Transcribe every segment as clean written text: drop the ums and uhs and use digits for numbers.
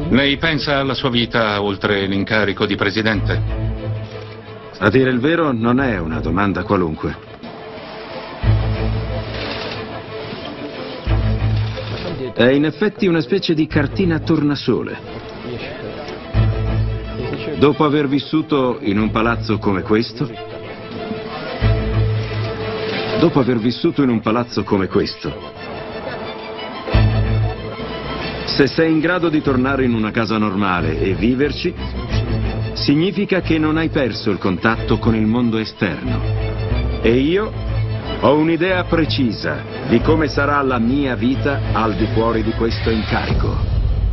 Lei pensa alla sua vita oltre l'incarico di presidente? A dire il vero, non è una domanda qualunque. È in effetti una specie di cartina tornasole. Dopo aver vissuto in un palazzo come questo, se sei in grado di tornare in una casa normale e viverci, significa che non hai perso il contatto con il mondo esterno. E io ho un'idea precisa di come sarà la mia vita al di fuori di questo incarico.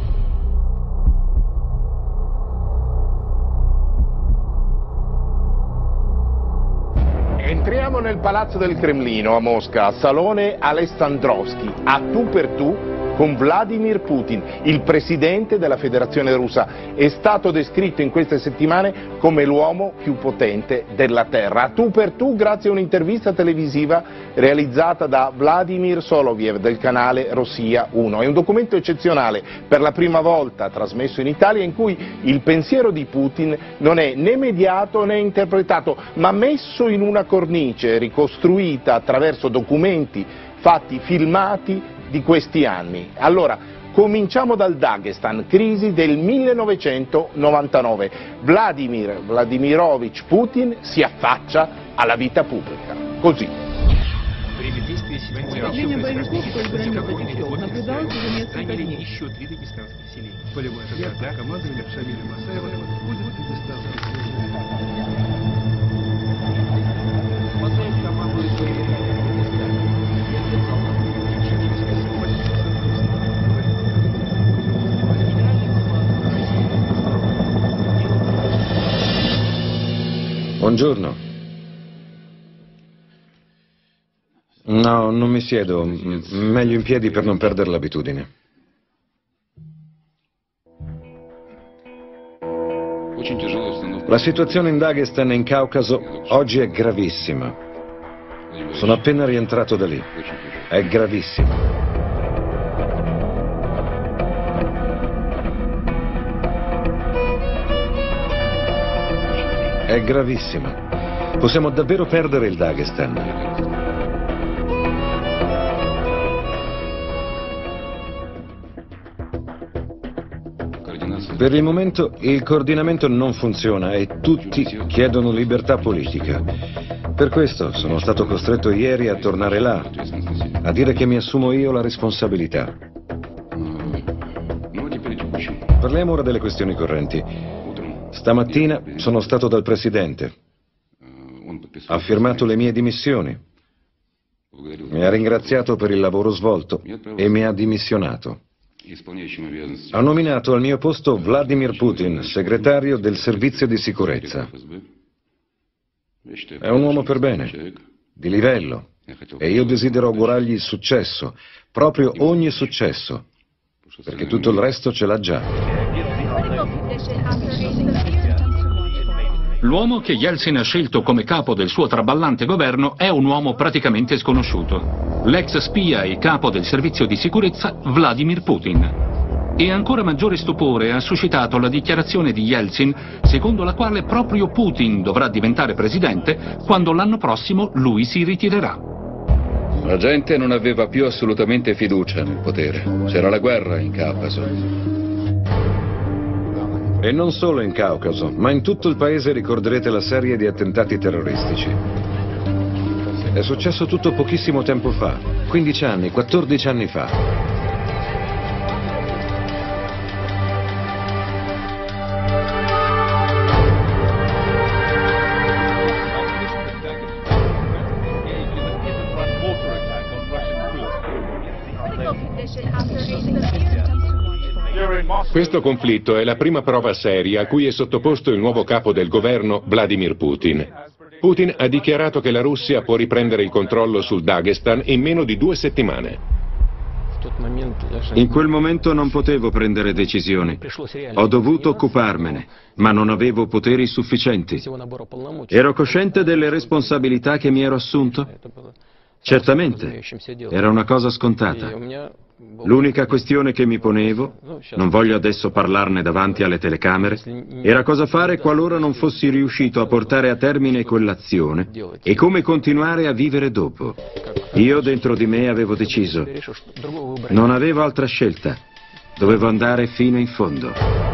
Entriamo nel Palazzo del Cremlino a Mosca, Salone Alessandrovskij, a tu per tu con Vladimir Putin, il presidente della Federazione Russa. È stato descritto in queste settimane come l'uomo più potente della Terra. A tu per tu grazie a un'intervista televisiva realizzata da Vladimir Soloviev del canale Rossiya 1. È un documento eccezionale, per la prima volta trasmesso in Italia, in cui il pensiero di Putin non è né mediato né interpretato, ma messo in una cornice ricostruita attraverso documenti, fatti, filmati di questi anni. Allora, cominciamo dal Daghestan, crisi del 1999. Vladimir Vladimirovich Putin si affaccia alla vita pubblica. Così. Управление боевиков по избранию Владичева наблюдалось уже несколько дней. Полевой атака командования Шамиля Масаева будет Дагестан. Масаев командует боевиками в Дагестане. Buongiorno. No, non mi siedo. Meglio in piedi per non perdere l'abitudine. La situazione in Daghestan e in Caucaso oggi è gravissima. Sono appena rientrato da lì. È gravissima. È gravissima. Possiamo davvero perdere il Daghestan. Per il momento il coordinamento non funziona e tutti chiedono libertà politica. Per questo sono stato costretto ieri a tornare là, a dire che mi assumo io la responsabilità. Parliamo ora delle questioni correnti. Stamattina sono stato dal Presidente. Ha firmato le mie dimissioni. Mi ha ringraziato per il lavoro svolto e mi ha dimissionato. Ha nominato al mio posto Vladimir Putin, segretario del servizio di sicurezza. È un uomo per bene, di livello, e io desidero augurargli successo, proprio ogni successo, perché tutto il resto ce l'ha già. L'uomo che Yeltsin ha scelto come capo del suo traballante governo è un uomo praticamente sconosciuto. L'ex spia e capo del servizio di sicurezza Vladimir Putin. E ancora maggiore stupore ha suscitato la dichiarazione di Yeltsin secondo la quale proprio Putin dovrà diventare presidente quando l'anno prossimo lui si ritirerà. La gente non aveva più assolutamente fiducia nel potere. C'era la guerra in Caucaso. E non solo in Caucaso, ma in tutto il paese ricorderete la serie di attentati terroristici. È successo tutto pochissimo tempo fa, 15 anni, 14 anni fa. Questo conflitto è la prima prova seria a cui è sottoposto il nuovo capo del governo, Vladimir Putin. Putin ha dichiarato che la Russia può riprendere il controllo sul Daghestan in meno di 2 settimane. In quel momento non potevo prendere decisioni. Ho dovuto occuparmene, ma non avevo poteri sufficienti. Ero cosciente delle responsabilità che mi ero assunto? Certamente, era una cosa scontata. L'unica questione che mi ponevo, non voglio adesso parlarne davanti alle telecamere, era cosa fare qualora non fossi riuscito a portare a termine quell'azione e come continuare a vivere dopo. Io dentro di me avevo deciso, non avevo altra scelta, dovevo andare fino in fondo.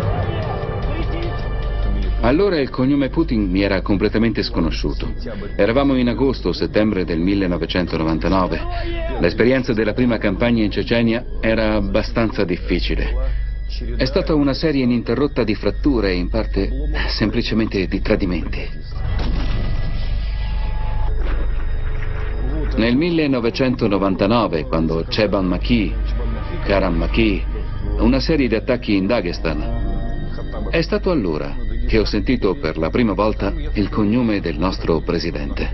Allora il cognome Putin mi era completamente sconosciuto. Eravamo in agosto o settembre del 1999. L'esperienza della prima campagna in Cecenia era abbastanza difficile. È stata una serie ininterrotta di fratture e in parte semplicemente di tradimenti. Nel 1999, quando Cheban Maki, Karam Maki, una serie di attacchi in Dagestan, è stato allora che ho sentito per la prima volta il cognome del nostro presidente.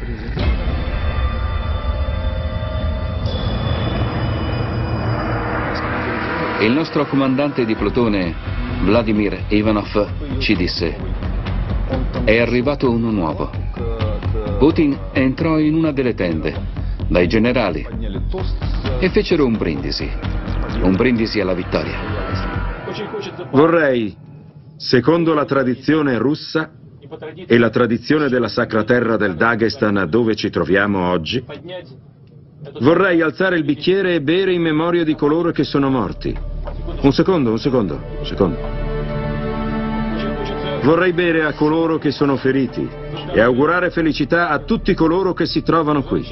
Il nostro comandante di plotone, Vladimir Ivanov, ci disse: è arrivato uno nuovo. Putin entrò in una delle tende, dai generali, e fecero un brindisi alla vittoria. Vorrei, secondo la tradizione russa e la tradizione della Sacra Terra del Dagestan dove ci troviamo oggi, vorrei alzare il bicchiere e bere in memoria di coloro che sono morti. Un secondo. Vorrei bere a coloro che sono feriti e augurare felicità a tutti coloro che si trovano qui.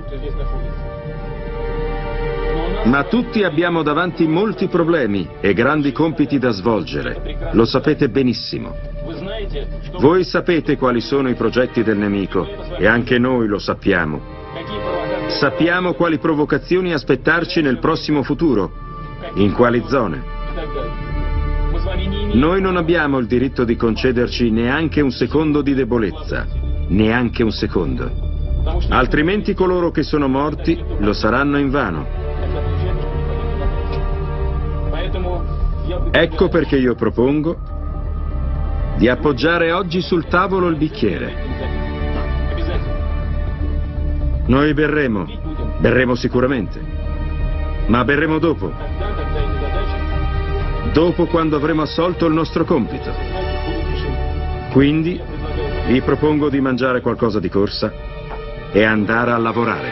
Ma tutti abbiamo davanti molti problemi e grandi compiti da svolgere. Lo sapete benissimo. Voi sapete quali sono i progetti del nemico e anche noi lo sappiamo. Sappiamo quali provocazioni aspettarci nel prossimo futuro, in quali zone. Noi non abbiamo il diritto di concederci neanche un secondo di debolezza, neanche un secondo. Altrimenti coloro che sono morti lo saranno invano. Ecco perché io propongo di appoggiare oggi sul tavolo il bicchiere. Noi berremo sicuramente, ma berremo dopo. Dopo, quando avremo assolto il nostro compito. Quindi vi propongo di mangiare qualcosa di corsa e andare a lavorare.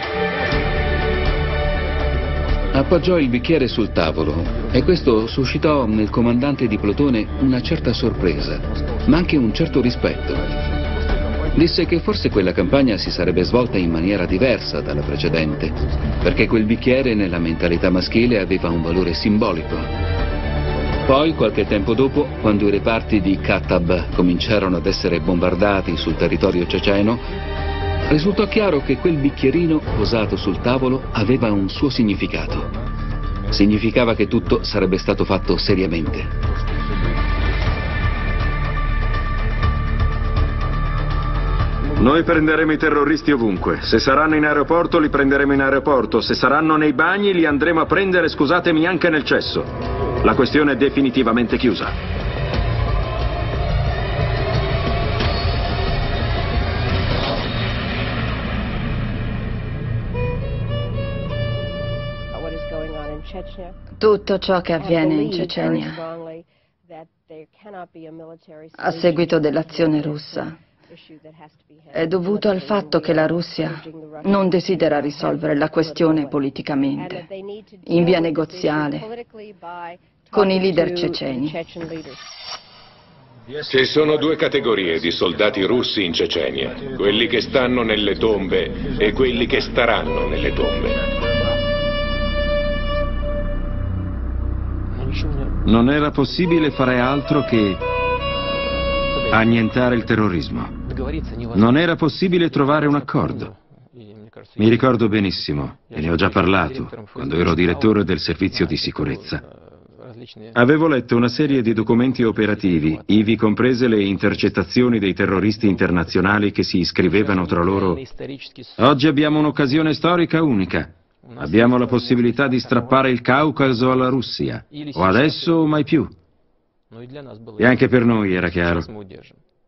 Appoggiò il bicchiere sul tavolo e questo suscitò nel comandante di plotone una certa sorpresa, ma anche un certo rispetto. Disse che forse quella campagna si sarebbe svolta in maniera diversa dalla precedente, perché quel bicchiere nella mentalità maschile aveva un valore simbolico. Poi, qualche tempo dopo, quando i reparti di Khattab cominciarono ad essere bombardati sul territorio ceceno, risultò chiaro che quel bicchierino posato sul tavolo aveva un suo significato. Significava che tutto sarebbe stato fatto seriamente. Noi prenderemo i terroristi ovunque. Se saranno in aeroporto li prenderemo in aeroporto. Se saranno nei bagni li andremo a prendere, scusatemi, anche nel cesso. La questione è definitivamente chiusa. Tutto ciò che avviene in Cecenia a seguito dell'azione russa è dovuto al fatto che la Russia non desidera risolvere la questione politicamente, in via negoziale, con i leader ceceni. Ci sono due categorie di soldati russi in Cecenia, quelli che stanno nelle tombe e quelli che staranno nelle tombe. Non era possibile fare altro che annientare il terrorismo. Non era possibile trovare un accordo. Mi ricordo benissimo, e ne ho già parlato, quando ero direttore del servizio di sicurezza. Avevo letto una serie di documenti operativi, ivi comprese le intercettazioni dei terroristi internazionali che si iscrivevano tra loro. Oggi abbiamo un'occasione storica unica. Abbiamo la possibilità di strappare il Caucaso alla Russia, o adesso o mai più. E anche per noi era chiaro.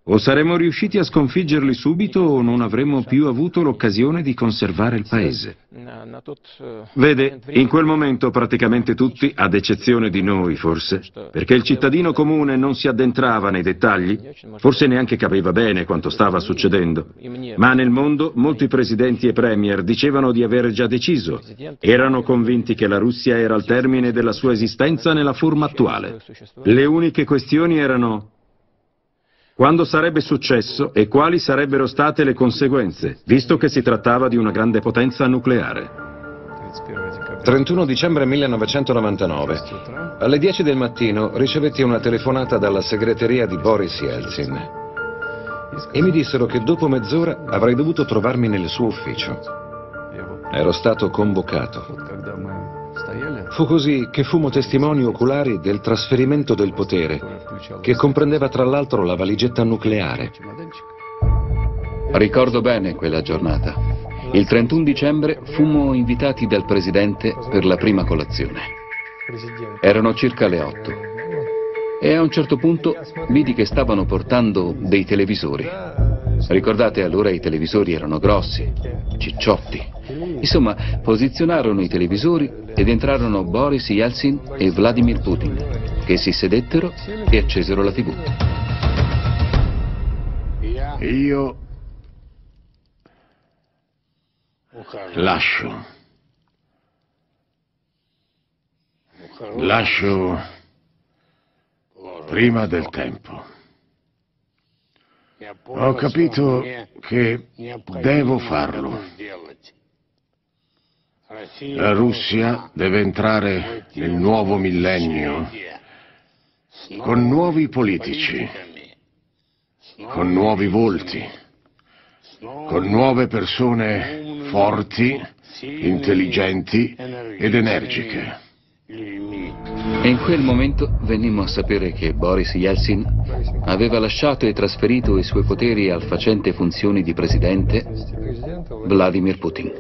O saremmo riusciti a sconfiggerli subito o non avremmo più avuto l'occasione di conservare il paese. Vede, in quel momento praticamente tutti, ad eccezione di noi forse, perché il cittadino comune non si addentrava nei dettagli, forse neanche capiva bene quanto stava succedendo, ma nel mondo molti presidenti e premier dicevano di aver già deciso, erano convinti che la Russia era al termine della sua esistenza nella forma attuale. Le uniche questioni erano: quando sarebbe successo e quali sarebbero state le conseguenze, visto che si trattava di una grande potenza nucleare. 31 dicembre 1999. Alle 10 del mattino ricevetti una telefonata dalla segreteria di Boris Yeltsin e mi dissero che dopo mezz'ora avrei dovuto trovarmi nel suo ufficio. Ero stato convocato. Fu così che fummo testimoni oculari del trasferimento del potere, che comprendeva tra l'altro la valigetta nucleare. Ricordo bene quella giornata. Il 31 dicembre fummo invitati dal presidente per la prima colazione. Erano circa le 8. E a un certo punto vidi che stavano portando dei televisori. Ricordate, allora i televisori erano grossi, cicciotti. Insomma, posizionarono i televisori ed entrarono Boris Yeltsin e Vladimir Putin, che si sedettero e accesero la TV. Io lascio prima del tempo. Ho capito che devo farlo. La Russia deve entrare nel nuovo millennio con nuovi politici, con nuovi volti, con nuove persone forti, intelligenti ed energiche. E in quel momento venimmo a sapere che Boris Yeltsin aveva lasciato e trasferito i suoi poteri al facente funzioni di presidente Vladimir Putin.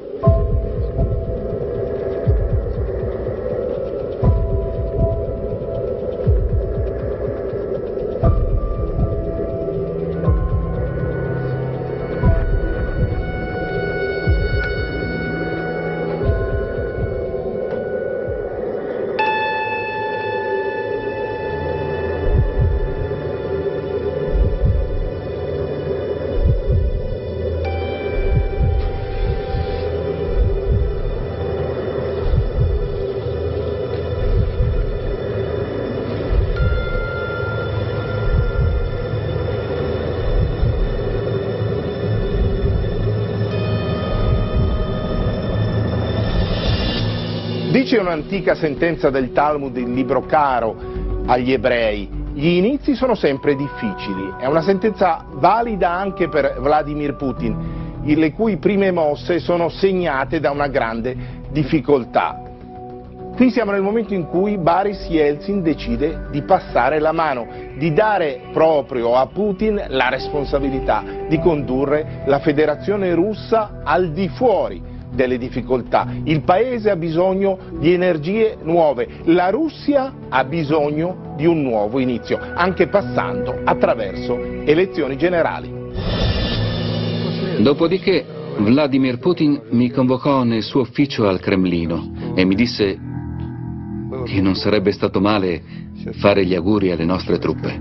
Dice un'antica sentenza del Talmud, il libro caro agli ebrei: gli inizi sono sempre difficili. È una sentenza valida anche per Vladimir Putin, le cui prime mosse sono segnate da una grande difficoltà. Qui siamo nel momento in cui Boris Yeltsin decide di passare la mano, di dare proprio a Putin la responsabilità di condurre la Federazione Russa al di fuori delle difficoltà. Il paese ha bisogno di energie nuove, la Russia ha bisogno di un nuovo inizio, anche passando attraverso elezioni generali. Dopodiché Vladimir Putin mi convocò nel suo ufficio al Cremlino e mi disse che non sarebbe stato male fare gli auguri alle nostre truppe.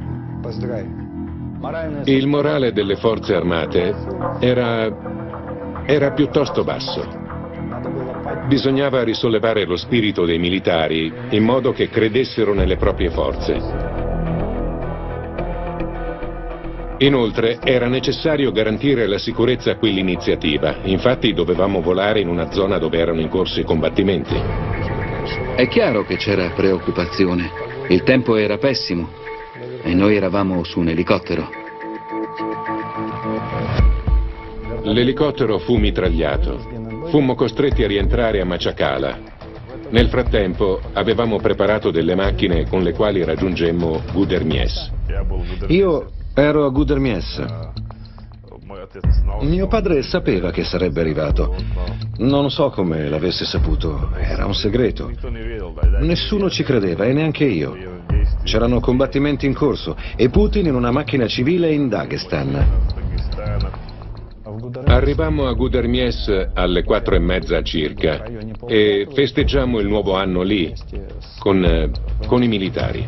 Il morale delle forze armate era piuttosto basso. Bisognava risollevare lo spirito dei militari in modo che credessero nelle proprie forze. Inoltre era necessario garantire la sicurezza a quell'iniziativa, infatti dovevamo volare in una zona dove erano in corso i combattimenti. È chiaro che c'era preoccupazione, il tempo era pessimo e noi eravamo su un elicottero. L'elicottero fu mitragliato. Fummo costretti a rientrare a Maciakala. Nel frattempo avevamo preparato delle macchine con le quali raggiungemmo Gudermies. Io ero a Gudermies. Mio padre sapeva che sarebbe arrivato. Non so come l'avesse saputo, era un segreto. Nessuno ci credeva e neanche io. C'erano combattimenti in corso e Putin in una macchina civile in Dagestan. Arrivammo a Gudermies alle 4:30 circa e festeggiammo il nuovo anno lì, con i militari.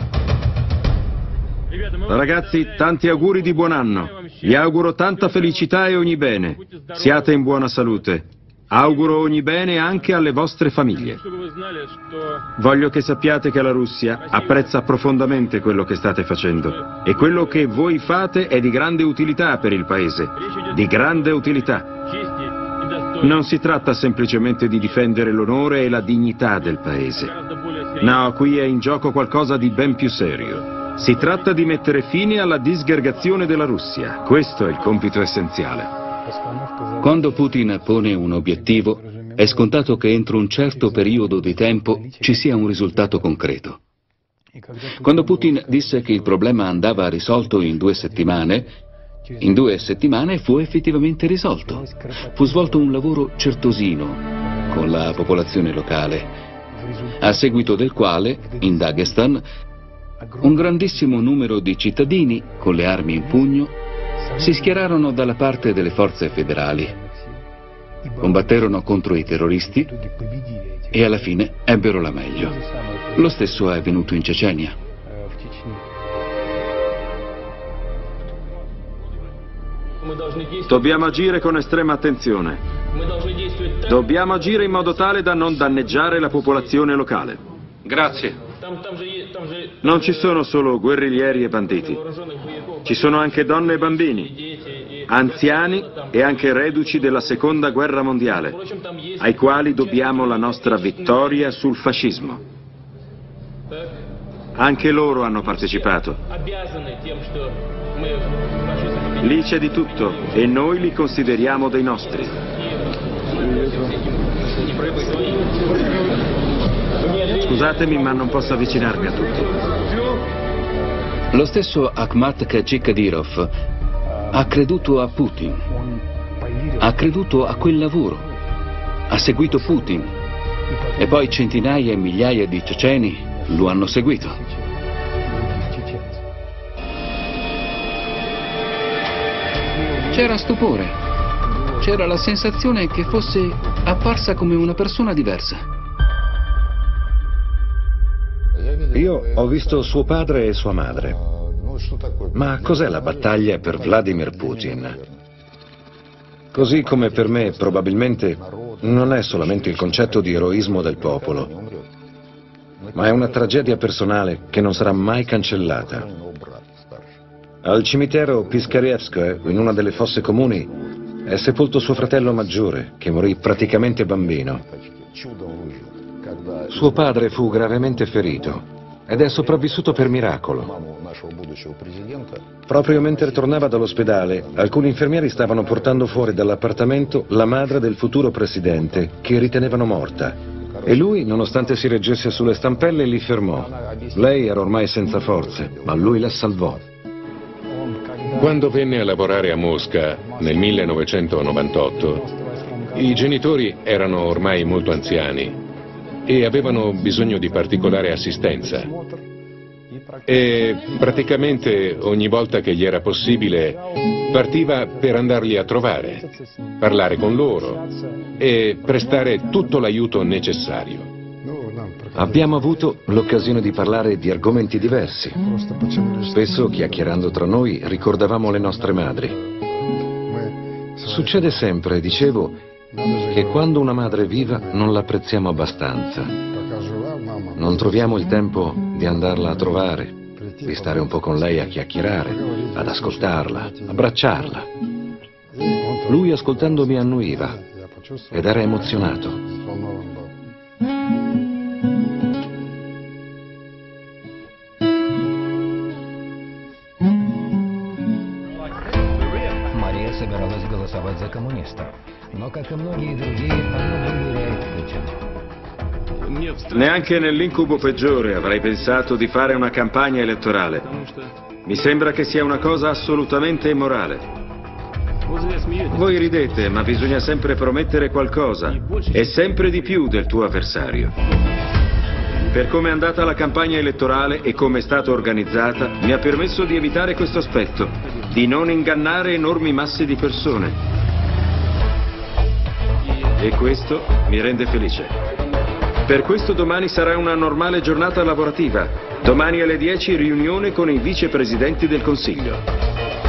Ragazzi, tanti auguri di buon anno. Vi auguro tanta felicità e ogni bene. Siate in buona salute. Auguro ogni bene anche alle vostre famiglie. Voglio che sappiate che la Russia apprezza profondamente quello che state facendo e quello che voi fate è di grande utilità per il paese, di grande utilità. Non si tratta semplicemente di difendere l'onore e la dignità del paese. No, qui è in gioco qualcosa di ben più serio. Si tratta di mettere fine alla disgregazione della Russia. Questo è il compito essenziale. Quando Putin pone un obiettivo, è scontato che entro un certo periodo di tempo ci sia un risultato concreto. Quando Putin disse che il problema andava risolto in 2 settimane, in 2 settimane fu effettivamente risolto. Fu svolto un lavoro certosino con la popolazione locale, a seguito del quale, in Dagestan, un grandissimo numero di cittadini, con le armi in pugno, si schierarono dalla parte delle forze federali, combatterono contro i terroristi e alla fine ebbero la meglio. Lo stesso è avvenuto in Cecenia. Dobbiamo agire con estrema attenzione. Dobbiamo agire in modo tale da non danneggiare la popolazione locale. Grazie. Non ci sono solo guerriglieri e banditi. Ci sono anche donne e bambini, anziani e anche reduci della Seconda Guerra Mondiale, ai quali dobbiamo la nostra vittoria sul fascismo. Anche loro hanno partecipato. Lì c'è di tutto e noi li consideriamo dei nostri. Scusatemi, ma non posso avvicinarmi a tutti. Lo stesso Akhmat Kadyrov ha creduto a Putin, ha creduto a quel lavoro, ha seguito Putin e poi centinaia e migliaia di ceceni lo hanno seguito. C'era stupore, c'era la sensazione che fosse apparsa come una persona diversa. Io ho visto suo padre e sua madre. Ma cos'è la battaglia per Vladimir Putin? Così come per me, probabilmente, non è solamente il concetto di eroismo del popolo, ma è una tragedia personale che non sarà mai cancellata. Al cimitero Piskaryevskoe, in una delle fosse comuni, è sepolto suo fratello maggiore, che morì praticamente bambino. Suo padre fu gravemente ferito ed è sopravvissuto per miracolo. Proprio mentre tornava dall'ospedale, alcuni infermieri stavano portando fuori dall'appartamento la madre del futuro presidente, che ritenevano morta. E lui, nonostante si reggesse sulle stampelle, li fermò. Lei era ormai senza forze, ma lui la salvò. Quando venne a lavorare a Mosca nel 1998, i genitori erano ormai molto anziani e avevano bisogno di particolare assistenza. E praticamente ogni volta che gli era possibile partiva per andarli a trovare, parlare con loro e prestare tutto l'aiuto necessario. Abbiamo avuto l'occasione di parlare di argomenti diversi. Spesso, chiacchierando tra noi, ricordavamo le nostre madri. Succede sempre, dicevo, che quando una madre è viva non l'apprezziamo abbastanza. Non troviamo il tempo di andarla a trovare, di stare un po' con lei a chiacchierare, ad ascoltarla, abbracciarla. Lui, ascoltandomi, annuiva ed era emozionato. Мария собиралась голосовать за коммунистов, но, как и многие другие, она доверяет Путину. Neanche nell'incubo peggiore avrei pensato di fare una campagna elettorale. Mi sembra che sia una cosa assolutamente immorale. Voi ridete, ma bisogna sempre promettere qualcosa, e sempre di più del tuo avversario. Per come è andata la campagna elettorale e come è stata organizzata, mi ha permesso di evitare questo aspetto, di non ingannare enormi masse di persone. E questo mi rende felice. Per questo domani sarà una normale giornata lavorativa. Domani alle 10 riunione con i vicepresidenti del Consiglio.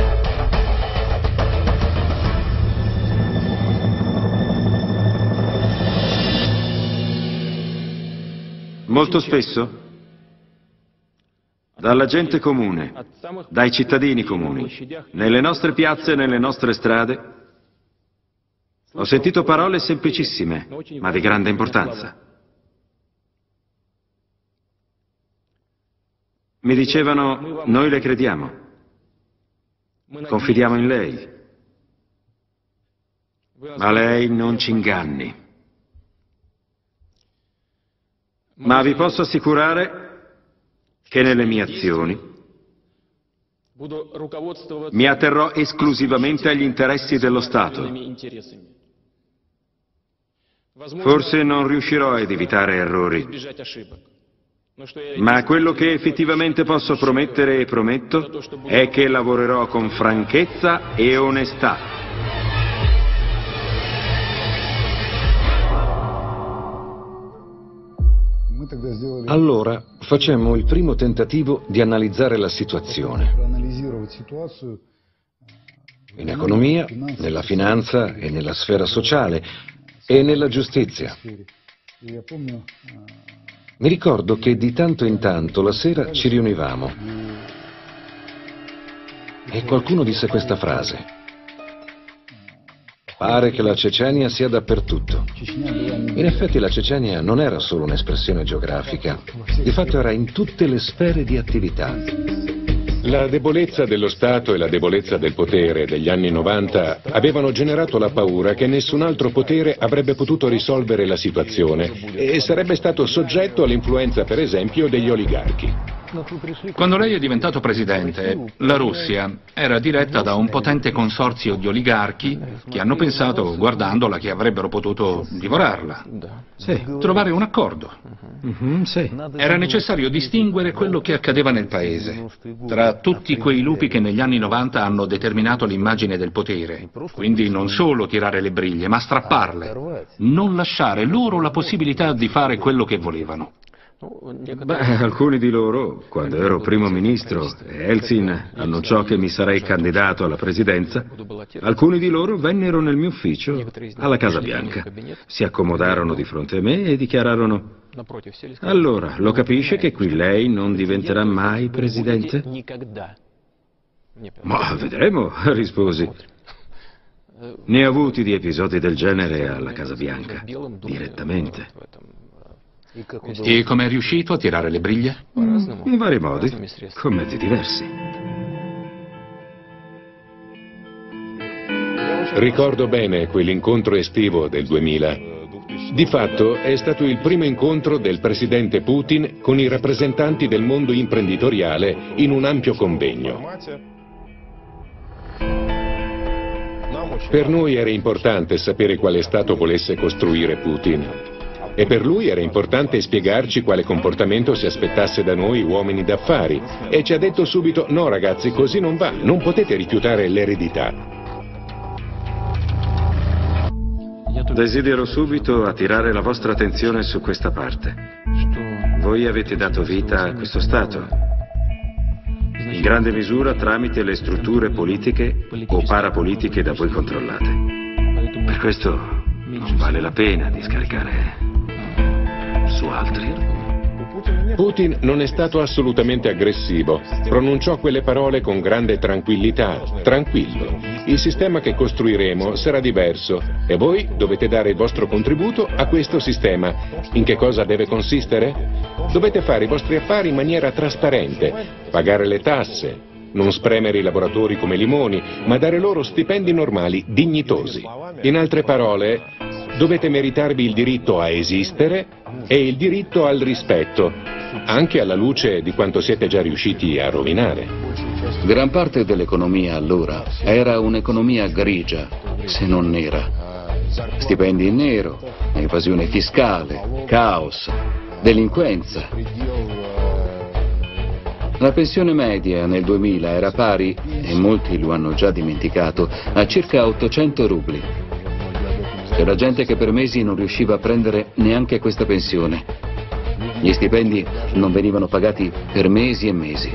Molto spesso, dalla gente comune, dai cittadini comuni, nelle nostre piazze e nelle nostre strade, ho sentito parole semplicissime, ma di grande importanza. Mi dicevano, noi le crediamo, confidiamo in lei, ma lei non ci inganni. Ma vi posso assicurare che nelle mie azioni mi atterrò esclusivamente agli interessi dello Stato. Forse non riuscirò ad evitare errori, ma quello che effettivamente posso promettere e prometto è che lavorerò con franchezza e onestà. Allora facemmo il primo tentativo di analizzare la situazione. In economia, nella finanza e nella sfera sociale e nella giustizia. Mi ricordo che di tanto in tanto la sera ci riunivamo e qualcuno disse questa frase. Pare che la Cecenia sia dappertutto. In effetti la Cecenia non era solo un'espressione geografica, di fatto era in tutte le sfere di attività. La debolezza dello Stato e la debolezza del potere degli anni 90 avevano generato la paura che nessun altro potere avrebbe potuto risolvere la situazione e sarebbe stato soggetto all'influenza, per esempio, degli oligarchi. Quando lei è diventato presidente, la Russia era diretta da un potente consorzio di oligarchi che hanno pensato, guardandola, che avrebbero potuto divorarla. Sì. Trovare un accordo. Sì. Era necessario distinguere quello che accadeva nel paese, tra tutti quei lupi che negli anni 90 hanno determinato l'immagine del potere. Quindi non solo tirare le briglie, ma strapparle. Non lasciare loro la possibilità di fare quello che volevano. Beh, alcuni di loro, quando ero primo ministro e Eltsin annunciò che mi sarei candidato alla presidenza, alcuni di loro vennero nel mio ufficio alla Casa Bianca, si accomodarono di fronte a me e dichiararono: allora, lo capisce che qui lei non diventerà mai presidente? Ma vedremo, risposi. Ne ho avuti di episodi del genere alla Casa Bianca, direttamente. E come è riuscito a tirare le briglie? In vari modi, con mezzi diversi. Ricordo bene quell'incontro estivo del 2000. Di fatto è stato il primo incontro del presidente Putin con i rappresentanti del mondo imprenditoriale in un ampio convegno. Per noi era importante sapere quale Stato volesse costruire Putin. E per lui era importante spiegarci quale comportamento si aspettasse da noi uomini d'affari. E ci ha detto subito: no ragazzi, così non va, non potete rifiutare l'eredità. Desidero subito attirare la vostra attenzione su questa parte. Voi avete dato vita a questo Stato, in grande misura tramite le strutture politiche o parapolitiche da voi controllate. Per questo non vale la pena di scaricare su altri. Putin non è stato assolutamente aggressivo, pronunciò quelle parole con grande tranquillità, tranquillo. Il sistema che costruiremo sarà diverso e voi dovete dare il vostro contributo a questo sistema. In che cosa deve consistere? Dovete fare i vostri affari in maniera trasparente, pagare le tasse, non spremere i lavoratori come limoni, ma dare loro stipendi normali, dignitosi. In altre parole, Dovete meritarvi il diritto a esistere e il diritto al rispetto, anche alla luce di quanto siete già riusciti a rovinare. Gran parte dell'economia allora era un'economia grigia, se non nera. Stipendi in nero, evasione fiscale, caos, delinquenza. La pensione media nel 2000 era pari, e molti lo hanno già dimenticato, a circa 800 rubli. C'era gente che per mesi non riusciva a prendere neanche questa pensione. Gli stipendi non venivano pagati per mesi e mesi.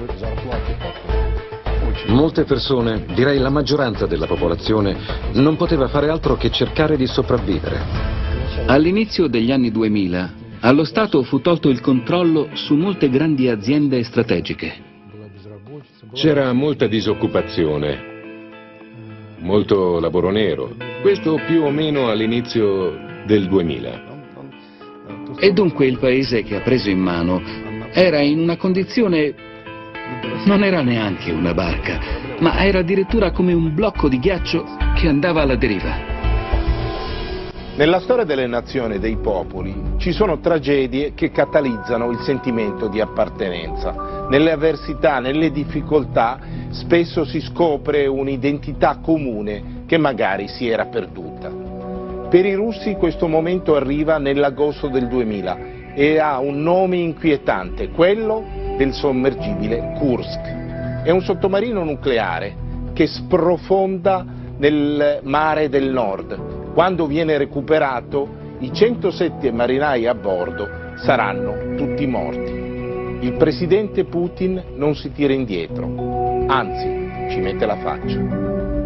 Molte persone, direi la maggioranza della popolazione, non poteva fare altro che cercare di sopravvivere. All'inizio degli anni 2000, allo Stato fu tolto il controllo su molte grandi aziende strategiche. C'era molta disoccupazione, molto lavoro nero, questo più o meno all'inizio del 2000. E dunque il paese che ha preso in mano era in una condizione... non era neanche una barca, ma era addirittura come un blocco di ghiaccio che andava alla deriva. Nella storia delle nazioni e dei popoli ci sono tragedie che catalizzano il sentimento di appartenenza. Nelle avversità, nelle difficoltà, spesso si scopre un'identità comune che magari si era perduta. Per i russi questo momento arriva nell'agosto del 2000 e ha un nome inquietante, quello del sommergibile Kursk. È un sottomarino nucleare che sprofonda nel mare del nord. Quando viene recuperato, i 107 marinai a bordo saranno tutti morti. Il presidente Putin non si tira indietro, anzi ci mette la faccia.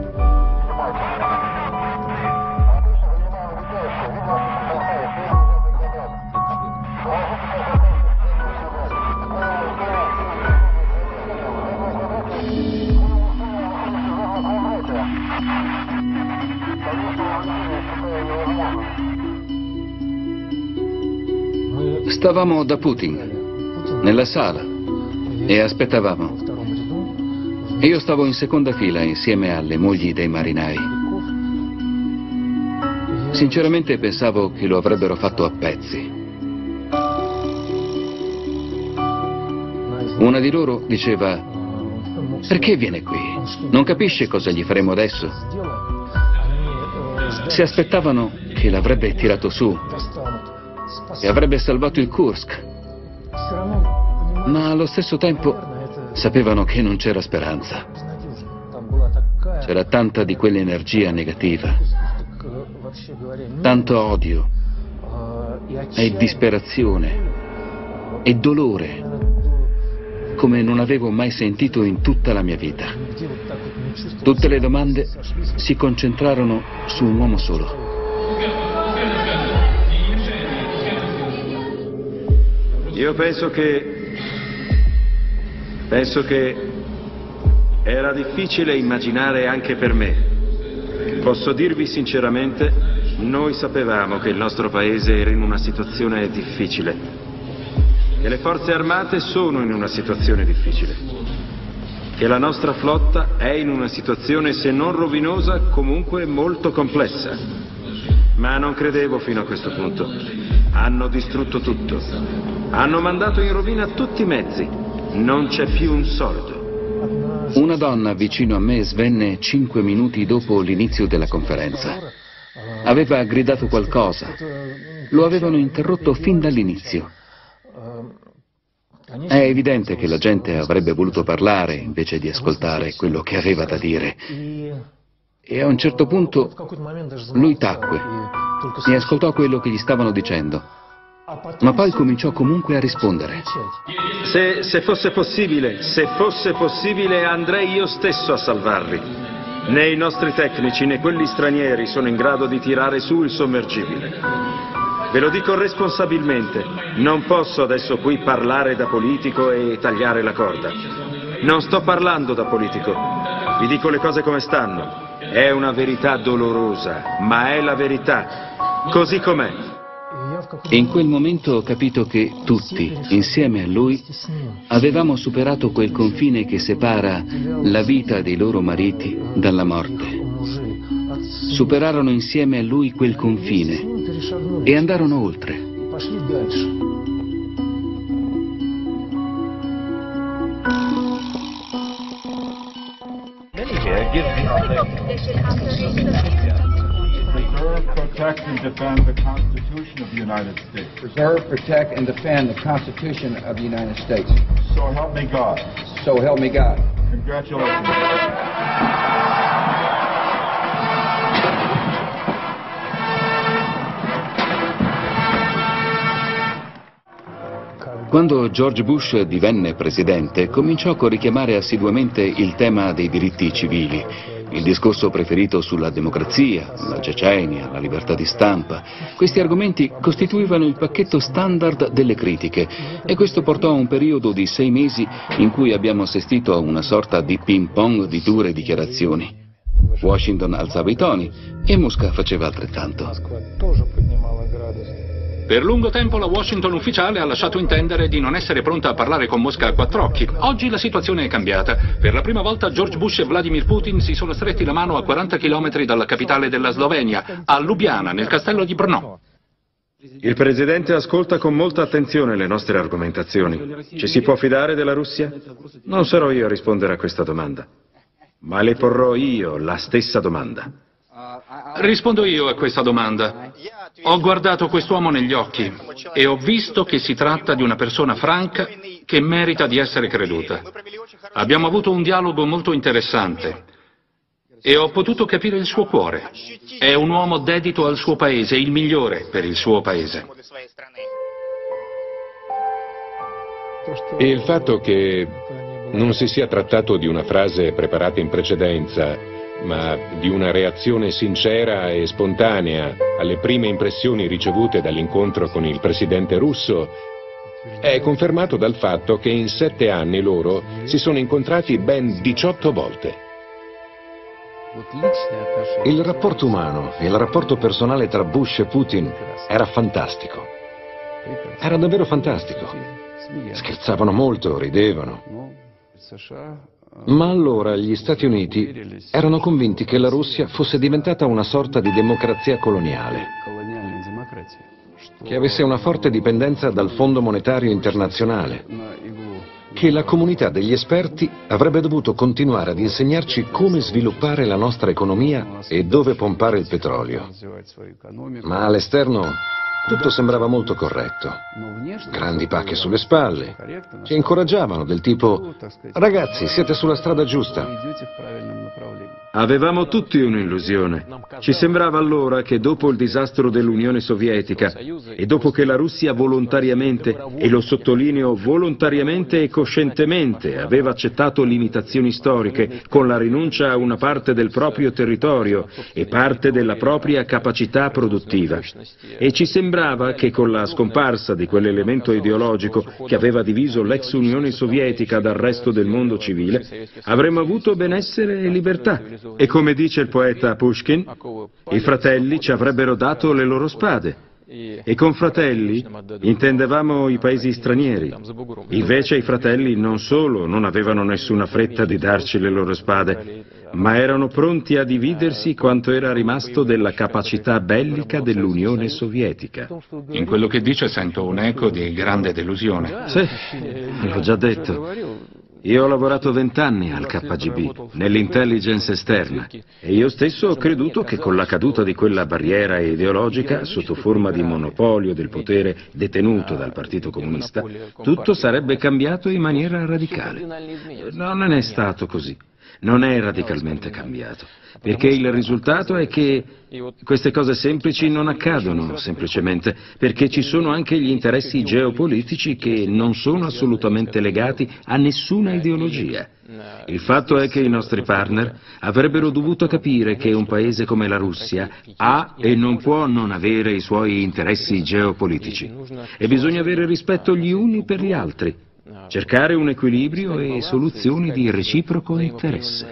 Stavamo da Putin, nella sala, e aspettavamo. Io stavo in seconda fila insieme alle mogli dei marinai. Sinceramente pensavo che lo avrebbero fatto a pezzi. Una di loro diceva: perché viene qui? Non capisce cosa gli faremo adesso? Si aspettavano che l'avrebbe tirato su e avrebbe salvato il Kursk, ma allo stesso tempo sapevano che non c'era speranza. C'era tanta di quell'energia negativa, tanto odio e disperazione e dolore come non avevo mai sentito in tutta la mia vita. Tutte le domande si concentrarono su un uomo solo. Io penso che era difficile immaginare anche per me. Posso dirvi sinceramente, noi sapevamo che il nostro paese era in una situazione difficile, che le forze armate sono in una situazione difficile, che la nostra flotta è in una situazione se non rovinosa comunque molto complessa. Ma non credevo fino a questo punto. Hanno distrutto tutto. Hanno mandato in rovina tutti i mezzi. Non c'è più un soldo. Una donna vicino a me svenne 5 minuti dopo l'inizio della conferenza. Aveva gridato qualcosa. Lo avevano interrotto fin dall'inizio. È evidente che la gente avrebbe voluto parlare invece di ascoltare quello che aveva da dire. E a un certo punto lui tacque e ascoltò quello che gli stavano dicendo, ma poi cominciò comunque a rispondere. Se fosse possibile andrei io stesso a salvarli. Né i nostri tecnici né quelli stranieri sono in grado di tirare su il sommergibile. Ve lo dico responsabilmente, non posso adesso qui parlare da politico e tagliare la corda. Non sto parlando da politico, vi dico le cose come stanno. È una verità dolorosa, ma è la verità, così com'è. In quel momento ho capito che tutti, insieme a lui, avevamo superato quel confine che separa la vita dei loro mariti dalla morte. superarono insieme a lui quel confine e andarono oltre. Preserve, protect, and defend the Constitution of the United States. Preserve, protect, and defend the Constitution of the United States. So help me God. So help me God. Congratulations. Quando George Bush divenne presidente, cominciò con richiamare assiduamente il tema dei diritti civili, il discorso preferito sulla democrazia, la Cecenia, la libertà di stampa. Questi argomenti costituivano il pacchetto standard delle critiche e questo portò a un periodo di 6 mesi in cui abbiamo assistito a una sorta di ping-pong di dure dichiarazioni. Washington alzava i toni e Mosca faceva altrettanto. Per lungo tempo la Washington ufficiale ha lasciato intendere di non essere pronta a parlare con Mosca a 4 occhi. Oggi la situazione è cambiata. Per la prima volta George Bush e Vladimir Putin si sono stretti la mano a 40 km dalla capitale della Slovenia, a Lubiana, nel castello di Brno. Il Presidente ascolta con molta attenzione le nostre argomentazioni. Ci si può fidare della Russia? Non sarò io a rispondere a questa domanda, ma le porrò io la stessa domanda. Rispondo io a questa domanda. Ho guardato quest'uomo negli occhi e ho visto che si tratta di una persona franca che merita di essere creduta. Abbiamo avuto un dialogo molto interessante e ho potuto capire il suo cuore. È un uomo dedito al suo paese, il migliore per il suo paese. E il fatto che non si sia trattato di una frase preparata in precedenza, ma di una reazione sincera e spontanea alle prime impressioni ricevute dall'incontro con il presidente russo, è confermato dal fatto che in 7 anni loro si sono incontrati ben 18 volte. Il rapporto umano e il rapporto personale tra Bush e Putin era fantastico. Era davvero fantastico. Scherzavano molto, ridevano. Ma allora gli Stati Uniti erano convinti che la Russia fosse diventata una sorta di democrazia coloniale, che avesse una forte dipendenza dal Fondo Monetario Internazionale, che la comunità degli esperti avrebbe dovuto continuare ad insegnarci come sviluppare la nostra economia e dove pompare il petrolio. Ma all'esterno tutto sembrava molto corretto. Grandi pacche sulle spalle, che incoraggiavano del tipo: ragazzi, siete sulla strada giusta. Avevamo tutti un'illusione. Ci sembrava allora che dopo il disastro dell'Unione Sovietica e dopo che la Russia volontariamente, e lo sottolineo volontariamente e coscientemente, aveva accettato limitazioni storiche con la rinuncia a una parte del proprio territorio e parte della propria capacità produttiva, e ci sembrava che con la scomparsa di quell'elemento ideologico che aveva diviso l'ex Unione Sovietica dal resto del mondo civile, avremmo avuto benessere e libertà. E come dice il poeta Pushkin, i fratelli ci avrebbero dato le loro spade. E con fratelli intendevamo i paesi stranieri. Invece i fratelli non solo non avevano nessuna fretta di darci le loro spade, ma erano pronti a dividersi quanto era rimasto della capacità bellica dell'Unione Sovietica. In quello che dice sento un eco di grande delusione. Sì, l'ho già detto. Io ho lavorato 20 anni al KGB, nell'intelligence esterna, e io stesso ho creduto che con la caduta di quella barriera ideologica, sotto forma di monopolio del potere detenuto dal Partito Comunista, tutto sarebbe cambiato in maniera radicale. Non è stato così. Non è radicalmente cambiato, perché il risultato è che queste cose semplici non accadono semplicemente perché ci sono anche gli interessi geopolitici che non sono assolutamente legati a nessuna ideologia. Il fatto è che i nostri partner avrebbero dovuto capire che un paese come la Russia ha e non può non avere i suoi interessi geopolitici e bisogna avere rispetto gli uni per gli altri. Cercare un equilibrio e soluzioni di reciproco interesse.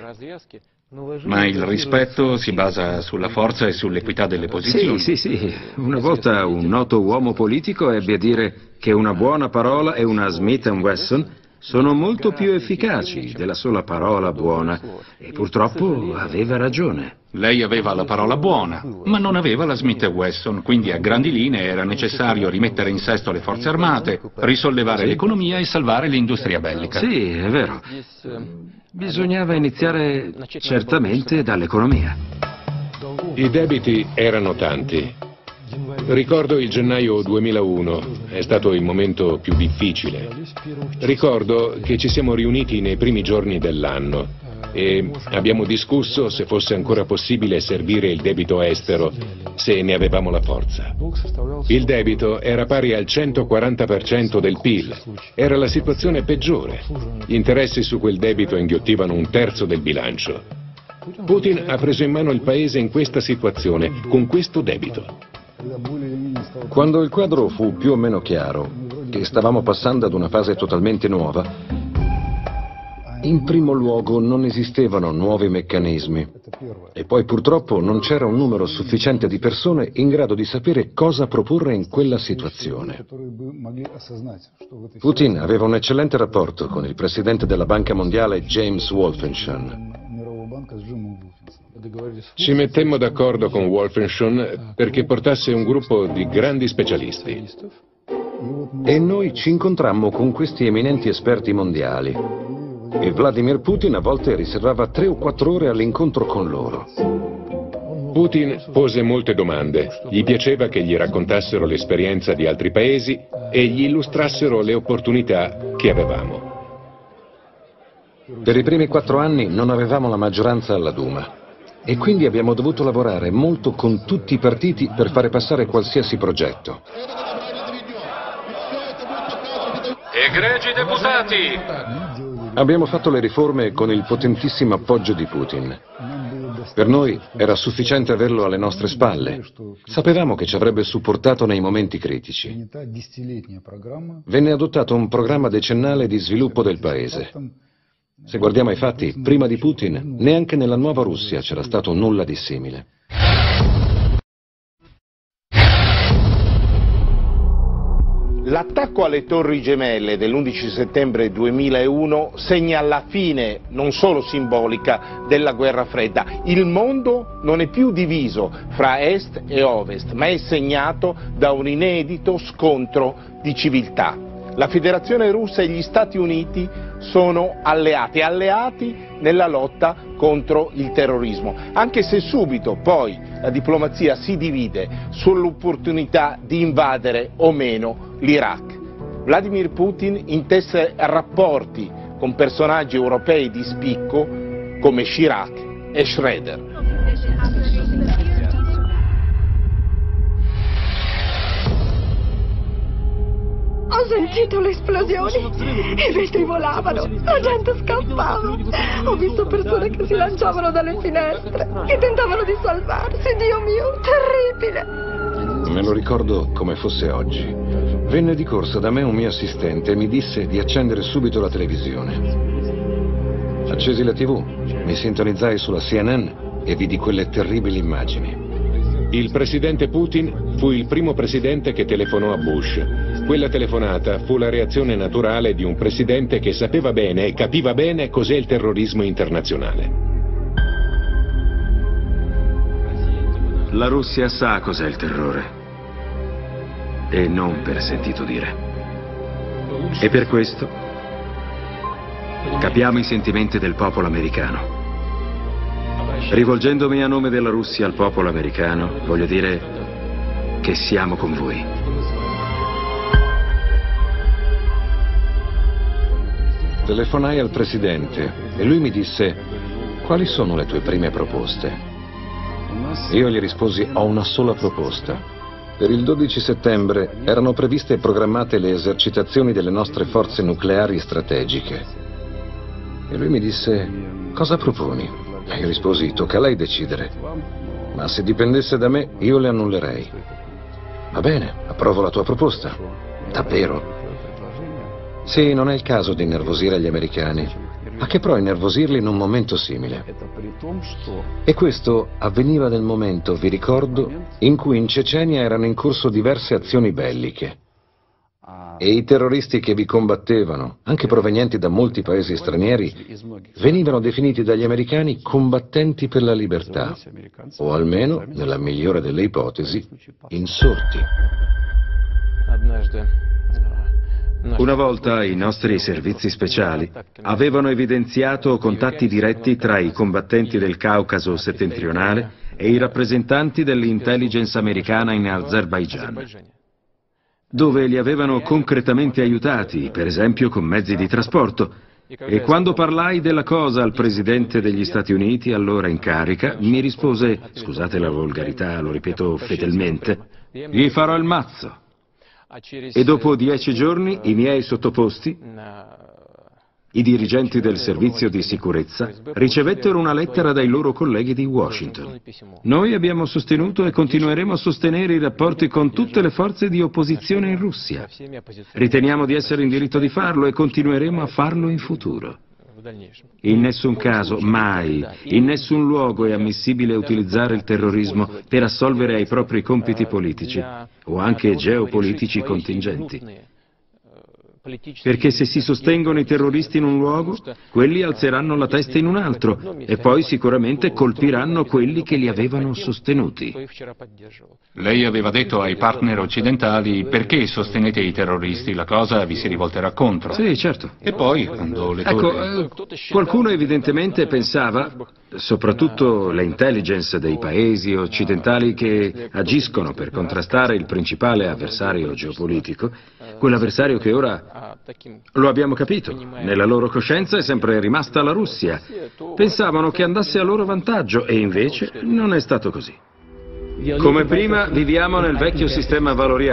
Ma il rispetto si basa sulla forza e sull'equità delle posizioni. Sì. Una volta un noto uomo politico ebbe a dire che una buona parola e una Smith & Wesson sono molto più efficaci della sola parola buona, e purtroppo aveva ragione. Lei aveva la parola buona, ma non aveva la Smith & Wesson, quindi a grandi linee era necessario rimettere in sesto le forze armate, risollevare l'economia e salvare l'industria bellica. Sì, è vero. Bisognava iniziare certamente dall'economia. I debiti erano tanti. Ricordo il gennaio 2001, è stato il momento più difficile. Ricordo che ci siamo riuniti nei primi giorni dell'anno e abbiamo discusso se fosse ancora possibile servire il debito estero, se ne avevamo la forza. Il debito era pari al 140% del PIL, era la situazione peggiore. Gli interessi su quel debito inghiottivano un terzo del bilancio. Putin ha preso in mano il paese in questa situazione, con questo debito. Quando il quadro fu più o meno chiaro, che stavamo passando ad una fase totalmente nuova, in primo luogo non esistevano nuovi meccanismi e poi purtroppo non c'era un numero sufficiente di persone in grado di sapere cosa proporre in quella situazione. Putin aveva un eccellente rapporto con il presidente della Banca Mondiale James Wolfensohn. Ci mettemmo d'accordo con Wolfensohn perché portasse un gruppo di grandi specialisti. E noi ci incontrammo con questi eminenti esperti mondiali. E Vladimir Putin a volte riservava 3 o 4 ore all'incontro con loro. Putin pose molte domande. Gli piaceva che gli raccontassero l'esperienza di altri paesi e gli illustrassero le opportunità che avevamo. Per i primi 4 anni non avevamo la maggioranza alla Duma. E quindi abbiamo dovuto lavorare molto con tutti i partiti per fare passare qualsiasi progetto. Egregi deputati! Abbiamo fatto le riforme con il potentissimo appoggio di Putin. Per noi era sufficiente averlo alle nostre spalle. Sapevamo che ci avrebbe supportato nei momenti critici. Venne adottato un programma decennale di sviluppo del paese. Se guardiamo ai fatti, prima di Putin, neanche nella nuova Russia c'era stato nulla di simile. L'attacco alle Torri Gemelle dell'11 settembre 2001 segna la fine, non solo simbolica, della guerra fredda. Il mondo non è più diviso fra est e ovest, ma è segnato da un inedito scontro di civiltà. La Federazione Russa e gli Stati Uniti sono alleati nella lotta contro il terrorismo, anche se subito poi la diplomazia si divide sull'opportunità di invadere o meno l'Iraq. Vladimir Putin intesse rapporti con personaggi europei di spicco come Chirac e Schroeder. Ho sentito le esplosioni, i vetri volavano, la gente scappava. Ho visto persone che si lanciavano dalle finestre, che tentavano di salvarsi. Dio mio, terribile! Me lo ricordo come fosse oggi. Venne di corsa da me un mio assistente e mi disse di accendere subito la televisione. Accesi la TV, mi sintonizzai sulla CNN e vidi quelle terribili immagini. Il presidente Putin fu il primo presidente che telefonò a Bush. Quella telefonata fu la reazione naturale di un presidente che sapeva bene e capiva bene cos'è il terrorismo internazionale. La Russia sa cos'è il terrore. E non per sentito dire. E per questo capiamo i sentimenti del popolo americano. Rivolgendomi a nome della Russia al popolo americano, voglio dire che siamo con voi. Telefonai al presidente e lui mi disse: quali sono le tue prime proposte? Io gli risposi: ho una sola proposta. Per il 12 settembre erano previste e programmate le esercitazioni delle nostre forze nucleari strategiche. E lui mi disse: cosa proponi? E io risposi: tocca a lei decidere. Ma se dipendesse da me, io le annullerei. Va bene, approvo la tua proposta. Davvero? Sì, non è il caso di innervosire gli americani, ma che però innervosirli in un momento simile. E questo avveniva nel momento, vi ricordo, in cui in Cecenia erano in corso diverse azioni belliche. E i terroristi che vi combattevano, anche provenienti da molti paesi stranieri, venivano definiti dagli americani combattenti per la libertà, o almeno, nella migliore delle ipotesi, insorti. Una volta i nostri servizi speciali avevano evidenziato contatti diretti tra i combattenti del Caucaso settentrionale e i rappresentanti dell'intelligence americana in Azerbaigian, dove li avevano concretamente aiutati, per esempio con mezzi di trasporto. E quando parlai della cosa al presidente degli Stati Uniti, allora in carica, mi rispose, scusate la volgarità, lo ripeto fedelmente, gli farò il mazzo. E dopo 10 giorni i miei sottoposti, i dirigenti del servizio di sicurezza, ricevettero una lettera dai loro colleghi di Washington. Noi abbiamo sostenuto e continueremo a sostenere i rapporti con tutte le forze di opposizione in Russia. Riteniamo di essere in diritto di farlo e continueremo a farlo in futuro. In nessun caso, mai, in nessun luogo è ammissibile utilizzare il terrorismo per assolvere ai propri compiti politici o anche geopolitici contingenti. Perché se si sostengono i terroristi in un luogo, quelli alzeranno la testa in un altro e poi sicuramente colpiranno quelli che li avevano sostenuti. Lei aveva detto ai partner occidentali: perché sostenete i terroristi? La cosa vi si rivolterà contro. Sì, certo. E poi, quando le torri... Qualcuno evidentemente pensava, soprattutto le intelligence dei paesi occidentali che agiscono per contrastare il principale avversario geopolitico, quell'avversario che ora, lo abbiamo capito, nella loro coscienza è sempre rimasta la Russia. Pensavano che andasse a loro vantaggio e invece non è stato così. Come prima viviamo nel vecchio sistema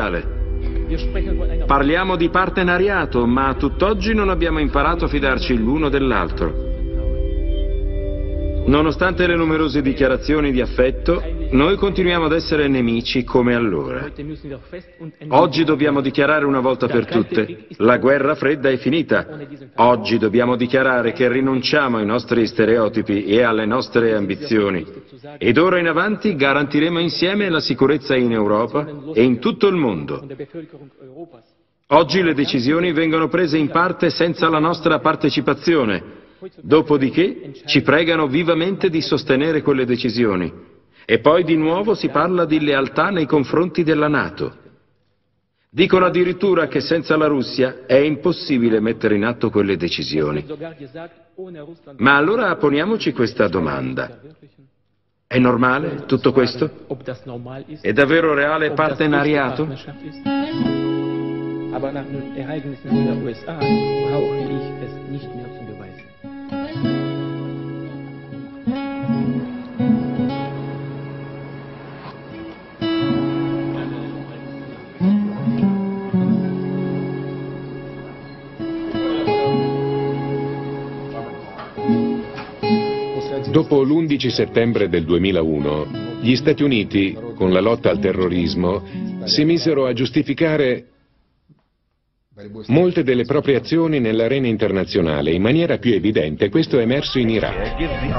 valoriale. Parliamo di partenariato, ma a tutt'oggi non abbiamo imparato a fidarci l'uno dell'altro. Nonostante le numerose dichiarazioni di affetto, noi continuiamo ad essere nemici come allora. Oggi dobbiamo dichiarare una volta per tutte: la guerra fredda è finita. Oggi dobbiamo dichiarare che rinunciamo ai nostri stereotipi e alle nostre ambizioni. Ed ora in avanti garantiremo insieme la sicurezza in Europa e in tutto il mondo. Oggi le decisioni vengono prese in parte senza la nostra partecipazione. Dopodiché ci pregano vivamente di sostenere quelle decisioni. E poi di nuovo si parla di lealtà nei confronti della NATO. Dicono addirittura che senza la Russia è impossibile mettere in atto quelle decisioni. Ma allora poniamoci questa domanda. È normale tutto questo? È davvero reale partenariato? Aber nach den Ereignissen in den USA brauche ich es nicht mehr zu beweisen. Dopo l'11 settembre del 2001, gli Stati Uniti, con la lotta al terrorismo, si misero a giustificare molte delle proprie azioni nell'arena internazionale. In maniera più evidente questo è emerso in Iraq.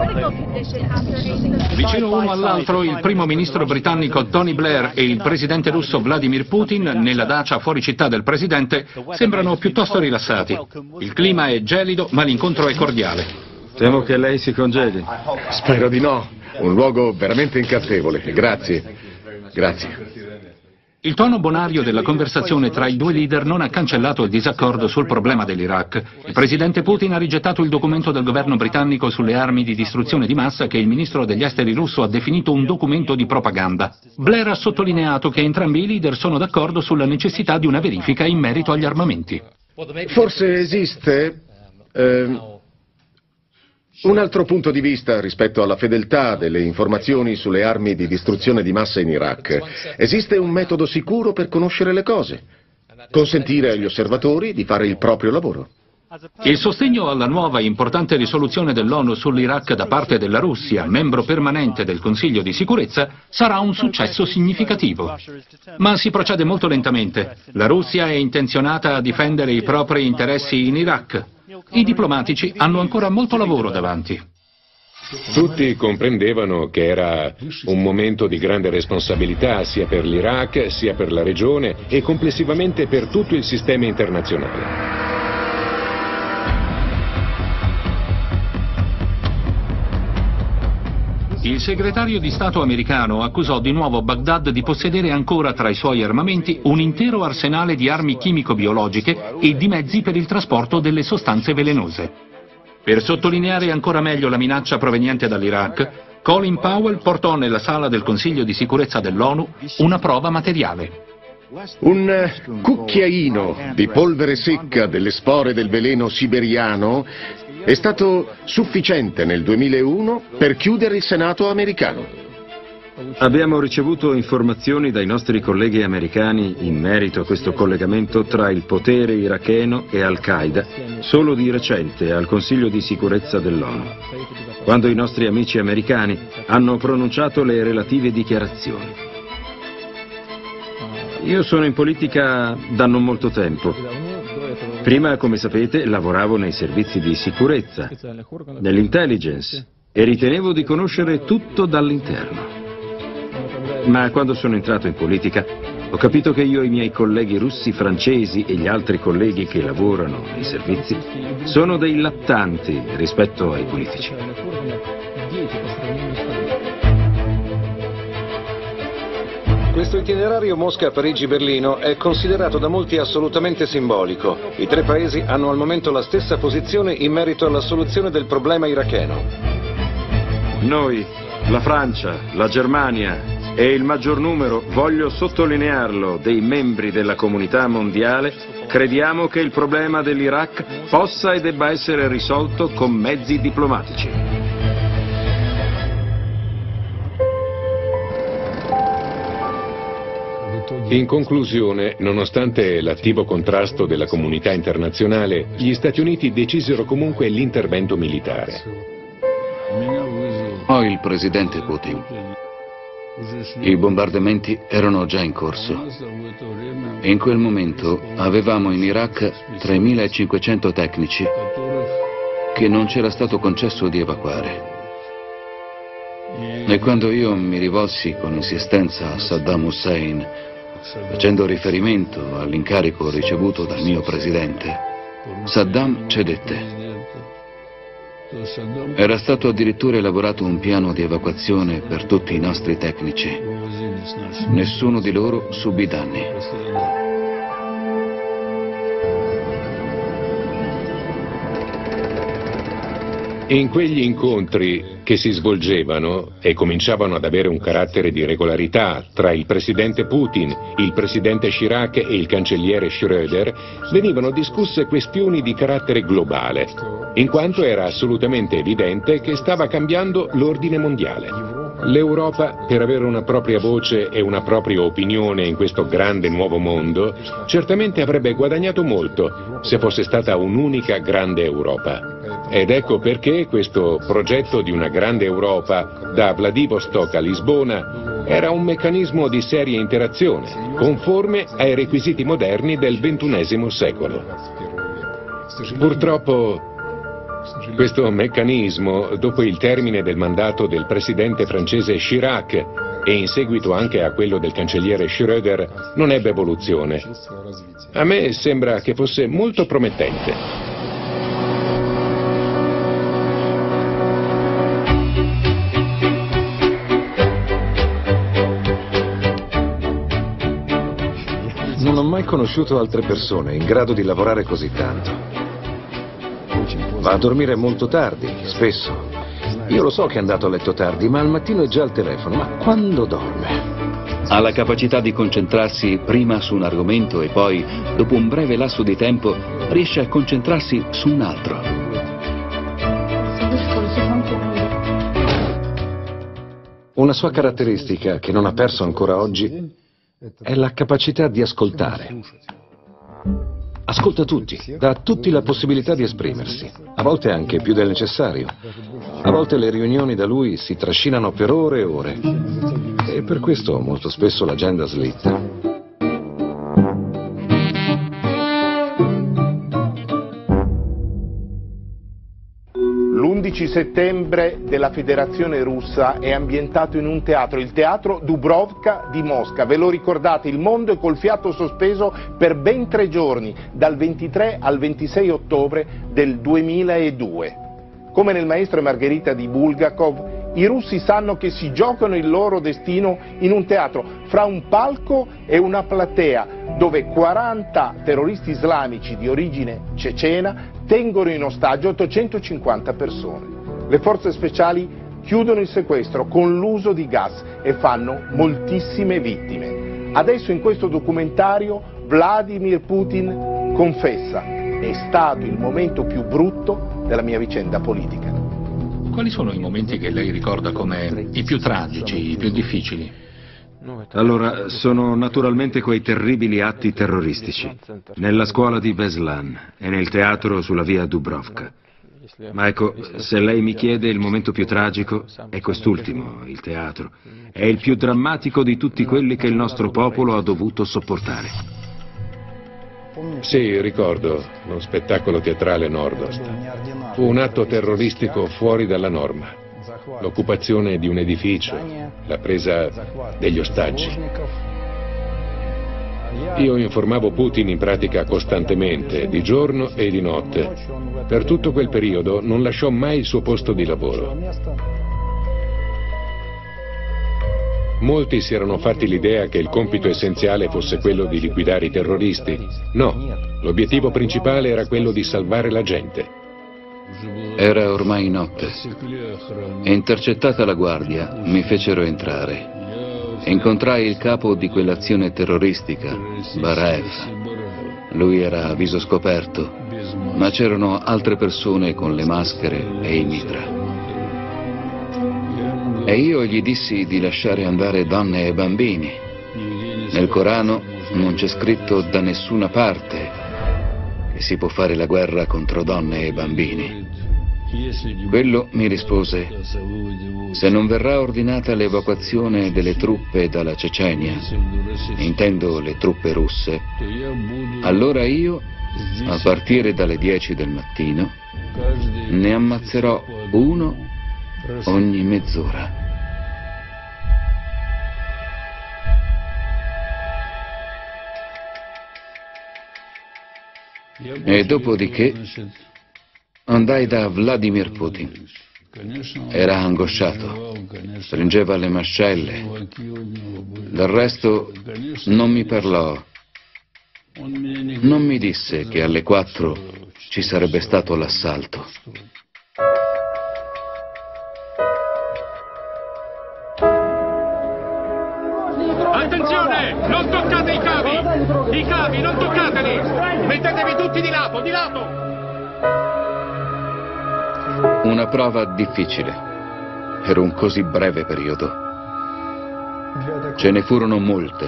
Vicino uno all'altro, il primo ministro britannico Tony Blair e il presidente russo Vladimir Putin, nella dacia fuori città del presidente, sembrano piuttosto rilassati. Il clima è gelido, ma l'incontro è cordiale. Temo che lei si congedi. Spero di no. Un luogo veramente incantevole. Grazie. Grazie. Il tono bonario della conversazione tra i due leader non ha cancellato il disaccordo sul problema dell'Iraq. Il presidente Putin ha rigettato il documento del governo britannico sulle armi di distruzione di massa che il ministro degli esteri russo ha definito un documento di propaganda. Blair ha sottolineato che entrambi i leader sono d'accordo sulla necessità di una verifica in merito agli armamenti. Forse esiste un altro punto di vista rispetto alla fedeltà delle informazioni sulle armi di distruzione di massa in Iraq. Esiste un metodo sicuro per conoscere le cose. Consentire agli osservatori di fare il proprio lavoro. Il sostegno alla nuova e importante risoluzione dell'ONU sull'Iraq da parte della Russia, membro permanente del Consiglio di sicurezza, sarà un successo significativo. Ma si procede molto lentamente. La Russia è intenzionata a difendere i propri interessi in Iraq. I diplomatici hanno ancora molto lavoro davanti. Tutti comprendevano che era un momento di grande responsabilità sia per l'Iraq, sia per la regione e complessivamente per tutto il sistema internazionale. Il segretario di Stato americano accusò di nuovo Baghdad di possedere ancora tra i suoi armamenti un intero arsenale di armi chimico-biologiche e di mezzi per il trasporto delle sostanze velenose. Per sottolineare ancora meglio la minaccia proveniente dall'Iraq, Colin Powell portò nella sala del Consiglio di sicurezza dell'ONU una prova materiale. Un cucchiaino di polvere secca delle spore del veleno siberiano è stato sufficiente nel 2001 per chiudere il Senato americano. Abbiamo ricevuto informazioni dai nostri colleghi americani in merito a questo collegamento tra il potere iracheno e Al-Qaeda solo di recente al Consiglio di sicurezza dell'ONU, quando i nostri amici americani hanno pronunciato le relative dichiarazioni. Io sono in politica da non molto tempo. Prima, come sapete, lavoravo nei servizi di sicurezza, nell'intelligence, e ritenevo di conoscere tutto dall'interno. Ma quando sono entrato in politica ho capito che io e i miei colleghi russi, francesi e gli altri colleghi che lavorano nei servizi sono dei lattanti rispetto ai politici. Questo itinerario Mosca-Parigi-Berlino è considerato da molti assolutamente simbolico. I tre paesi hanno al momento la stessa posizione in merito alla soluzione del problema iracheno. Noi, la Francia, la Germania e il maggior numero, voglio sottolinearlo, dei membri della comunità mondiale, crediamo che il problema dell'Iraq possa e debba essere risolto con mezzi diplomatici. In conclusione, nonostante l'attivo contrasto della comunità internazionale, gli Stati Uniti decisero comunque l'intervento militare. Poi il presidente Putin. I bombardamenti erano già in corso. In quel momento avevamo in Iraq 3.500 tecnici che non c'era stato concesso di evacuare. E quando io mi rivolsi con insistenza a Saddam Hussein, facendo riferimento all'incarico ricevuto dal mio presidente, Saddam cedette. Era stato addirittura elaborato un piano di evacuazione per tutti i nostri tecnici. Nessuno di loro subì danni. In quegli incontri che si svolgevano e cominciavano ad avere un carattere di regolarità tra il presidente Putin, il presidente Chirac e il cancelliere Schröder, venivano discusse questioni di carattere globale, in quanto era assolutamente evidente che stava cambiando l'ordine mondiale. L'Europa, per avere una propria voce e una propria opinione in questo grande nuovo mondo, certamente avrebbe guadagnato molto se fosse stata un'unica grande Europa. Ed ecco perché questo progetto di una grande Europa, da Vladivostok a Lisbona, era un meccanismo di seria interazione, conforme ai requisiti moderni del XXI secolo. Purtroppo, questo meccanismo, dopo il termine del mandato del presidente francese Chirac e in seguito anche a quello del cancelliere Schröder, non ebbe evoluzione. A me sembra che fosse molto promettente. Non ho mai conosciuto altre persone in grado di lavorare così tanto. Va a dormire molto tardi, spesso. Io lo so che è andato a letto tardi, ma al mattino è già al telefono. Ma quando dorme? Ha la capacità di concentrarsi prima su un argomento e poi, dopo un breve lasso di tempo, riesce a concentrarsi su un altro. Una sua caratteristica che non ha perso ancora oggi è la capacità di ascoltare. Ascolta tutti, dà a tutti la possibilità di esprimersi, a volte anche più del necessario. A volte le riunioni da lui si trascinano per ore e ore e per questo molto spesso l'agenda slitta. L'11 settembre della Federazione Russa è ambientato in un teatro, il teatro Dubrovka di Mosca. Ve lo ricordate? Il mondo è col fiato sospeso per ben 3 giorni, dal 23 al 26 ottobre del 2002. Come nel Maestro e Margherita di Bulgakov, i russi sanno che si giocano il loro destino in un teatro, fra un palco e una platea, dove 40 terroristi islamici di origine cecena tengono in ostaggio 850 persone. Le forze speciali chiudono il sequestro con l'uso di gas e fanno moltissime vittime. Adesso in questo documentario Vladimir Putin confessa: è stato il momento più brutto della mia vicenda politica. Quali sono i momenti che lei ricorda come i più tragici, i più difficili? Allora, sono naturalmente quei terribili atti terroristici, nella scuola di Beslan e nel teatro sulla via Dubrovka. Ma ecco, se lei mi chiede il momento più tragico, è quest'ultimo, il teatro. È il più drammatico di tutti quelli che il nostro popolo ha dovuto sopportare. Sì, ricordo lo spettacolo teatrale Nordost. Fu un atto terroristico fuori dalla norma. L'occupazione di un edificio, la presa degli ostaggi. Io informavo Putin in pratica costantemente, di giorno e di notte. Per tutto quel periodo non lasciò mai il suo posto di lavoro. Molti si erano fatti l'idea che il compito essenziale fosse quello di liquidare i terroristi. No, l'obiettivo principale era quello di salvare la gente. Era ormai notte e, intercettata la guardia, mi fecero entrare. Incontrai il capo di quell'azione terroristica, Baraev. Lui era a viso scoperto, ma c'erano altre persone con le maschere e i mitra. E io gli dissi di lasciare andare donne e bambini. Nel Corano non c'è scritto da nessuna parte che si può fare la guerra contro donne e bambini. Quello mi rispose: se non verrà ordinata l'evacuazione delle truppe dalla Cecenia, intendo le truppe russe, allora io, a partire dalle 10 del mattino, ne ammazzerò uno ogni mezz'ora. E dopodiché andai da Vladimir Putin. Era angosciato, stringeva le mascelle. Del resto non mi parlò. Non mi disse che alle 4 ci sarebbe stato l'assalto. Attenzione! Non toccate i cavi! I cavi, non toccateli! Mettetevi tutti di lato, di lato! Una prova difficile, per un così breve periodo. Ce ne furono molte.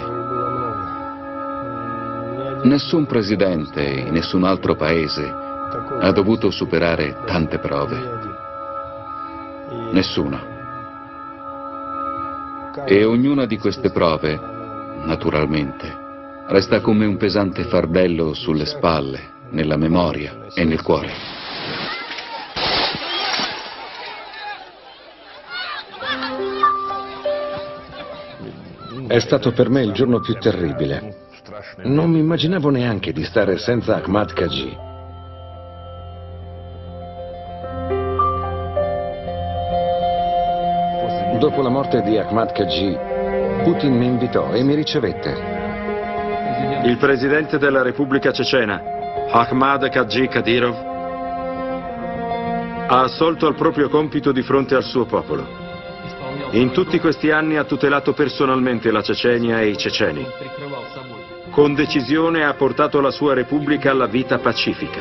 Nessun presidente in nessun altro paese ha dovuto superare tante prove. Nessuno. E ognuna di queste prove, naturalmente, resta come un pesante fardello sulle spalle, nella memoria e nel cuore. È stato per me il giorno più terribile. Non mi immaginavo neanche di stare senza Ahmad Khaji. Dopo la morte di Ahmad Khaji, Putin mi invitò e mi ricevette. Il presidente della Repubblica Cecena, Ahmad Khaji Kadyrov, ha assolto al proprio compito di fronte al suo popolo. In tutti questi anni ha tutelato personalmente la Cecenia e i ceceni. Con decisione ha portato la sua Repubblica alla vita pacifica.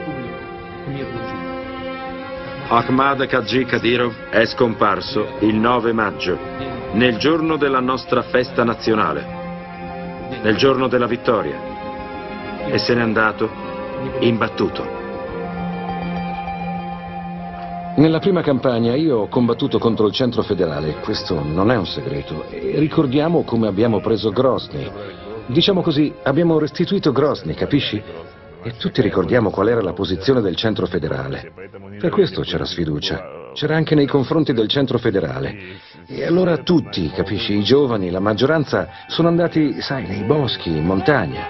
Ahmad Khaji Kadyrov è scomparso il 9 maggio, nel giorno della nostra festa nazionale, nel giorno della vittoria, e se n'è andato imbattuto. Nella prima campagna io ho combattuto contro il centro federale, questo non è un segreto. E ricordiamo come abbiamo preso Grozny. Diciamo così, abbiamo restituito Grozny, capisci? E tutti ricordiamo qual era la posizione del centro federale. Per questo c'era sfiducia. C'era anche nei confronti del centro federale. E allora tutti, capisci, i giovani, la maggioranza, sono andati, sai, nei boschi, in montagna.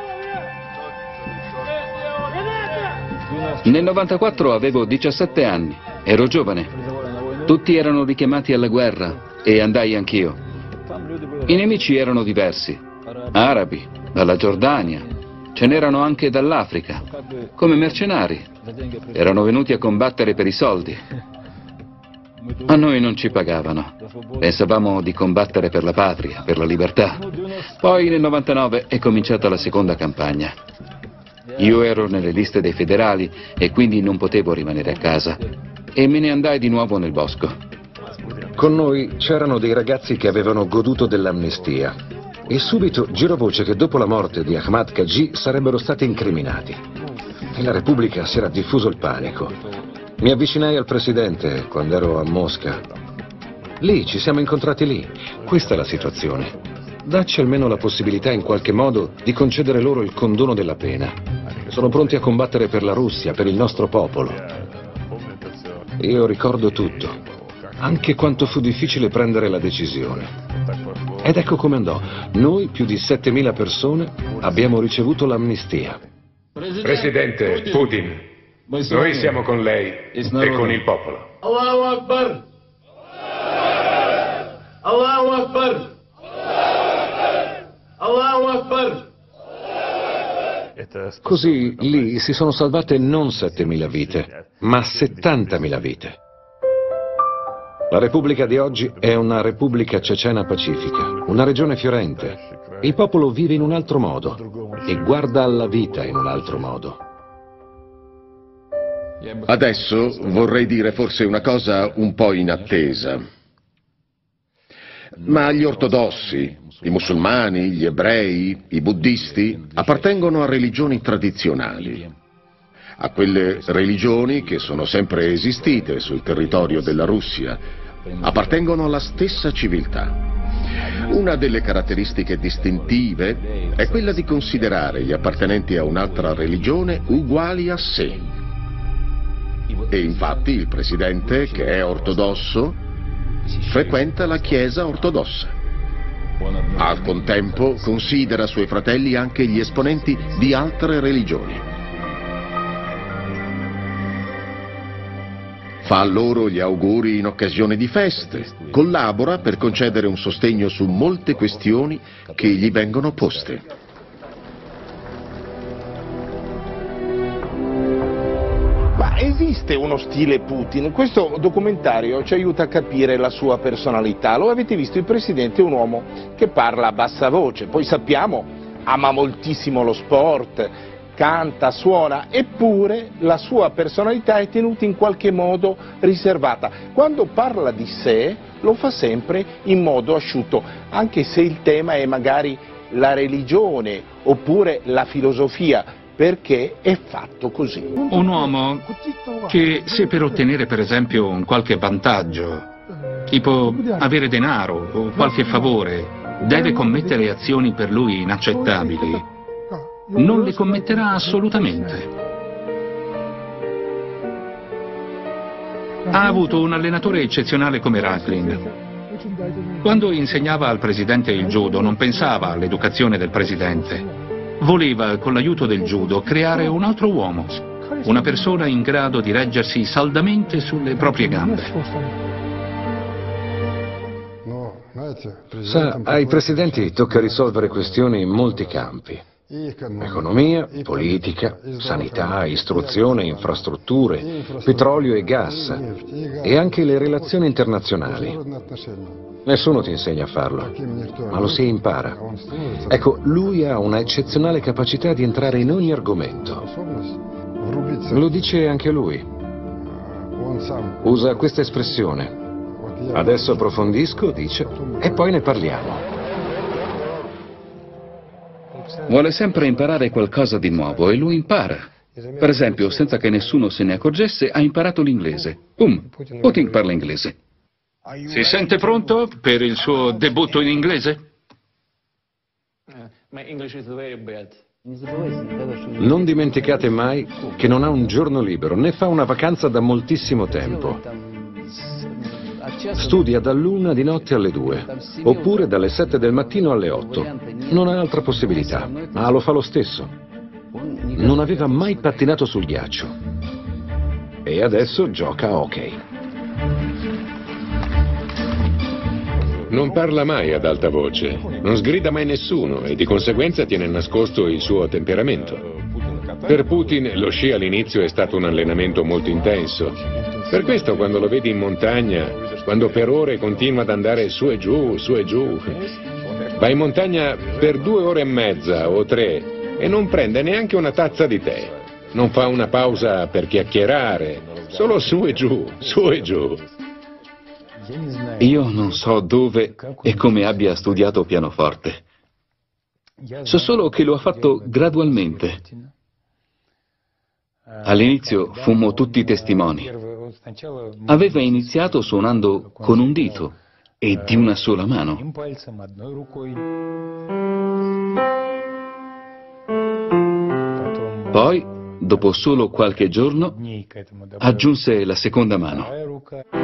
Nel 94 avevo 17 anni, ero giovane. Tutti erano richiamati alla guerra e andai anch'io. I nemici erano diversi, arabi, dalla Giordania, ce n'erano anche dall'Africa, come mercenari. Erano venuti a combattere per i soldi. A noi non ci pagavano. Pensavamo di combattere per la patria, per la libertà. Poi nel 99 è cominciata la seconda campagna. Io ero nelle liste dei federali e quindi non potevo rimanere a casa. E me ne andai di nuovo nel bosco. Con noi c'erano dei ragazzi che avevano goduto dell'amnistia e subito girò voce che dopo la morte di Ahmad Khaji sarebbero stati incriminati. Nella Repubblica si era diffuso il panico. Mi avvicinai al presidente quando ero a Mosca. Lì, ci siamo incontrati lì. Questa è la situazione. Dacci almeno la possibilità in qualche modo di concedere loro il condono della pena. Sono pronti a combattere per la Russia, per il nostro popolo. Io ricordo tutto. Anche quanto fu difficile prendere la decisione. Ed ecco come andò. Noi, più di 7.000 persone, abbiamo ricevuto l'amnistia. Presidente Putin, noi siamo con lei e con il popolo. Allahu Akbar! Allahu Akbar! Allahu Akbar! Così lì si sono salvate non 7.000 vite, ma 70.000 vite. La Repubblica di oggi è una Repubblica cecena pacifica, una regione fiorente. Il popolo vive in un altro modo e guarda alla vita in un altro modo. Adesso vorrei dire forse una cosa un po' inattesa. Ma gli ortodossi, i musulmani, gli ebrei, i buddisti appartengono a religioni tradizionali. A quelle religioni che sono sempre esistite sul territorio della Russia, appartengono alla stessa civiltà. Una delle caratteristiche distintive è quella di considerare gli appartenenti a un'altra religione uguali a sé. E infatti il presidente, che è ortodosso, frequenta la Chiesa ortodossa. Al contempo considera suoi fratelli anche gli esponenti di altre religioni. Fa loro gli auguri in occasione di feste, collabora per concedere un sostegno su molte questioni che gli vengono poste. Ma esiste uno stile Putin? Questo documentario ci aiuta a capire la sua personalità. Lo avete visto, il presidente è un uomo che parla a bassa voce, poi sappiamo ama moltissimo lo sport, canta, suona, eppure la sua personalità è tenuta in qualche modo riservata. Quando parla di sé lo fa sempre in modo asciutto, anche se il tema è magari la religione oppure la filosofia, perché è fatto così. Un uomo che se per ottenere per esempio un qualche vantaggio, tipo avere denaro o qualche favore, deve commettere azioni per lui inaccettabili, non le commetterà assolutamente. Ha avuto un allenatore eccezionale come Raklin. Quando insegnava al presidente il judo non pensava all'educazione del presidente. Voleva, con l'aiuto del judo, creare un altro uomo, una persona in grado di reggersi saldamente sulle proprie gambe. Sa, ai presidenti tocca risolvere questioni in molti campi. Economia, politica, sanità, istruzione, infrastrutture, petrolio e gas, e anche le relazioni internazionali. Nessuno ti insegna a farlo, ma lo si impara. Ecco, lui ha una eccezionale capacità di entrare in ogni argomento. Lo dice anche lui. Usa questa espressione. Adesso approfondisco, dice, e poi ne parliamo. Vuole sempre imparare qualcosa di nuovo e lo impara. Per esempio, senza che nessuno se ne accorgesse, ha imparato l'inglese. Putin parla inglese. Si sente pronto per il suo debutto in inglese? Non dimenticate mai che non ha un giorno libero, né fa una vacanza da moltissimo tempo. Studia dall'1 di notte alle 2, oppure dalle 7 del mattino alle 8. Non ha altra possibilità, ma lo fa lo stesso. Non aveva mai pattinato sul ghiaccio. E adesso gioca a hockey. Non parla mai ad alta voce, non sgrida mai nessuno e di conseguenza tiene nascosto il suo temperamento. Per Putin lo sci all'inizio è stato un allenamento molto intenso. Per questo quando lo vedi in montagna, quando per ore continua ad andare su e giù, va in montagna per 2 ore e mezza o 3 e non prende neanche una tazza di tè. Non fa una pausa per chiacchierare, solo su e giù, su e giù. Io non so dove e come abbia studiato pianoforte. So solo che lo ha fatto gradualmente. All'inizio fummo tutti testimoni. Aveva iniziato suonando con un dito e di una sola mano. Poi, dopo solo qualche giorno, aggiunse la seconda mano.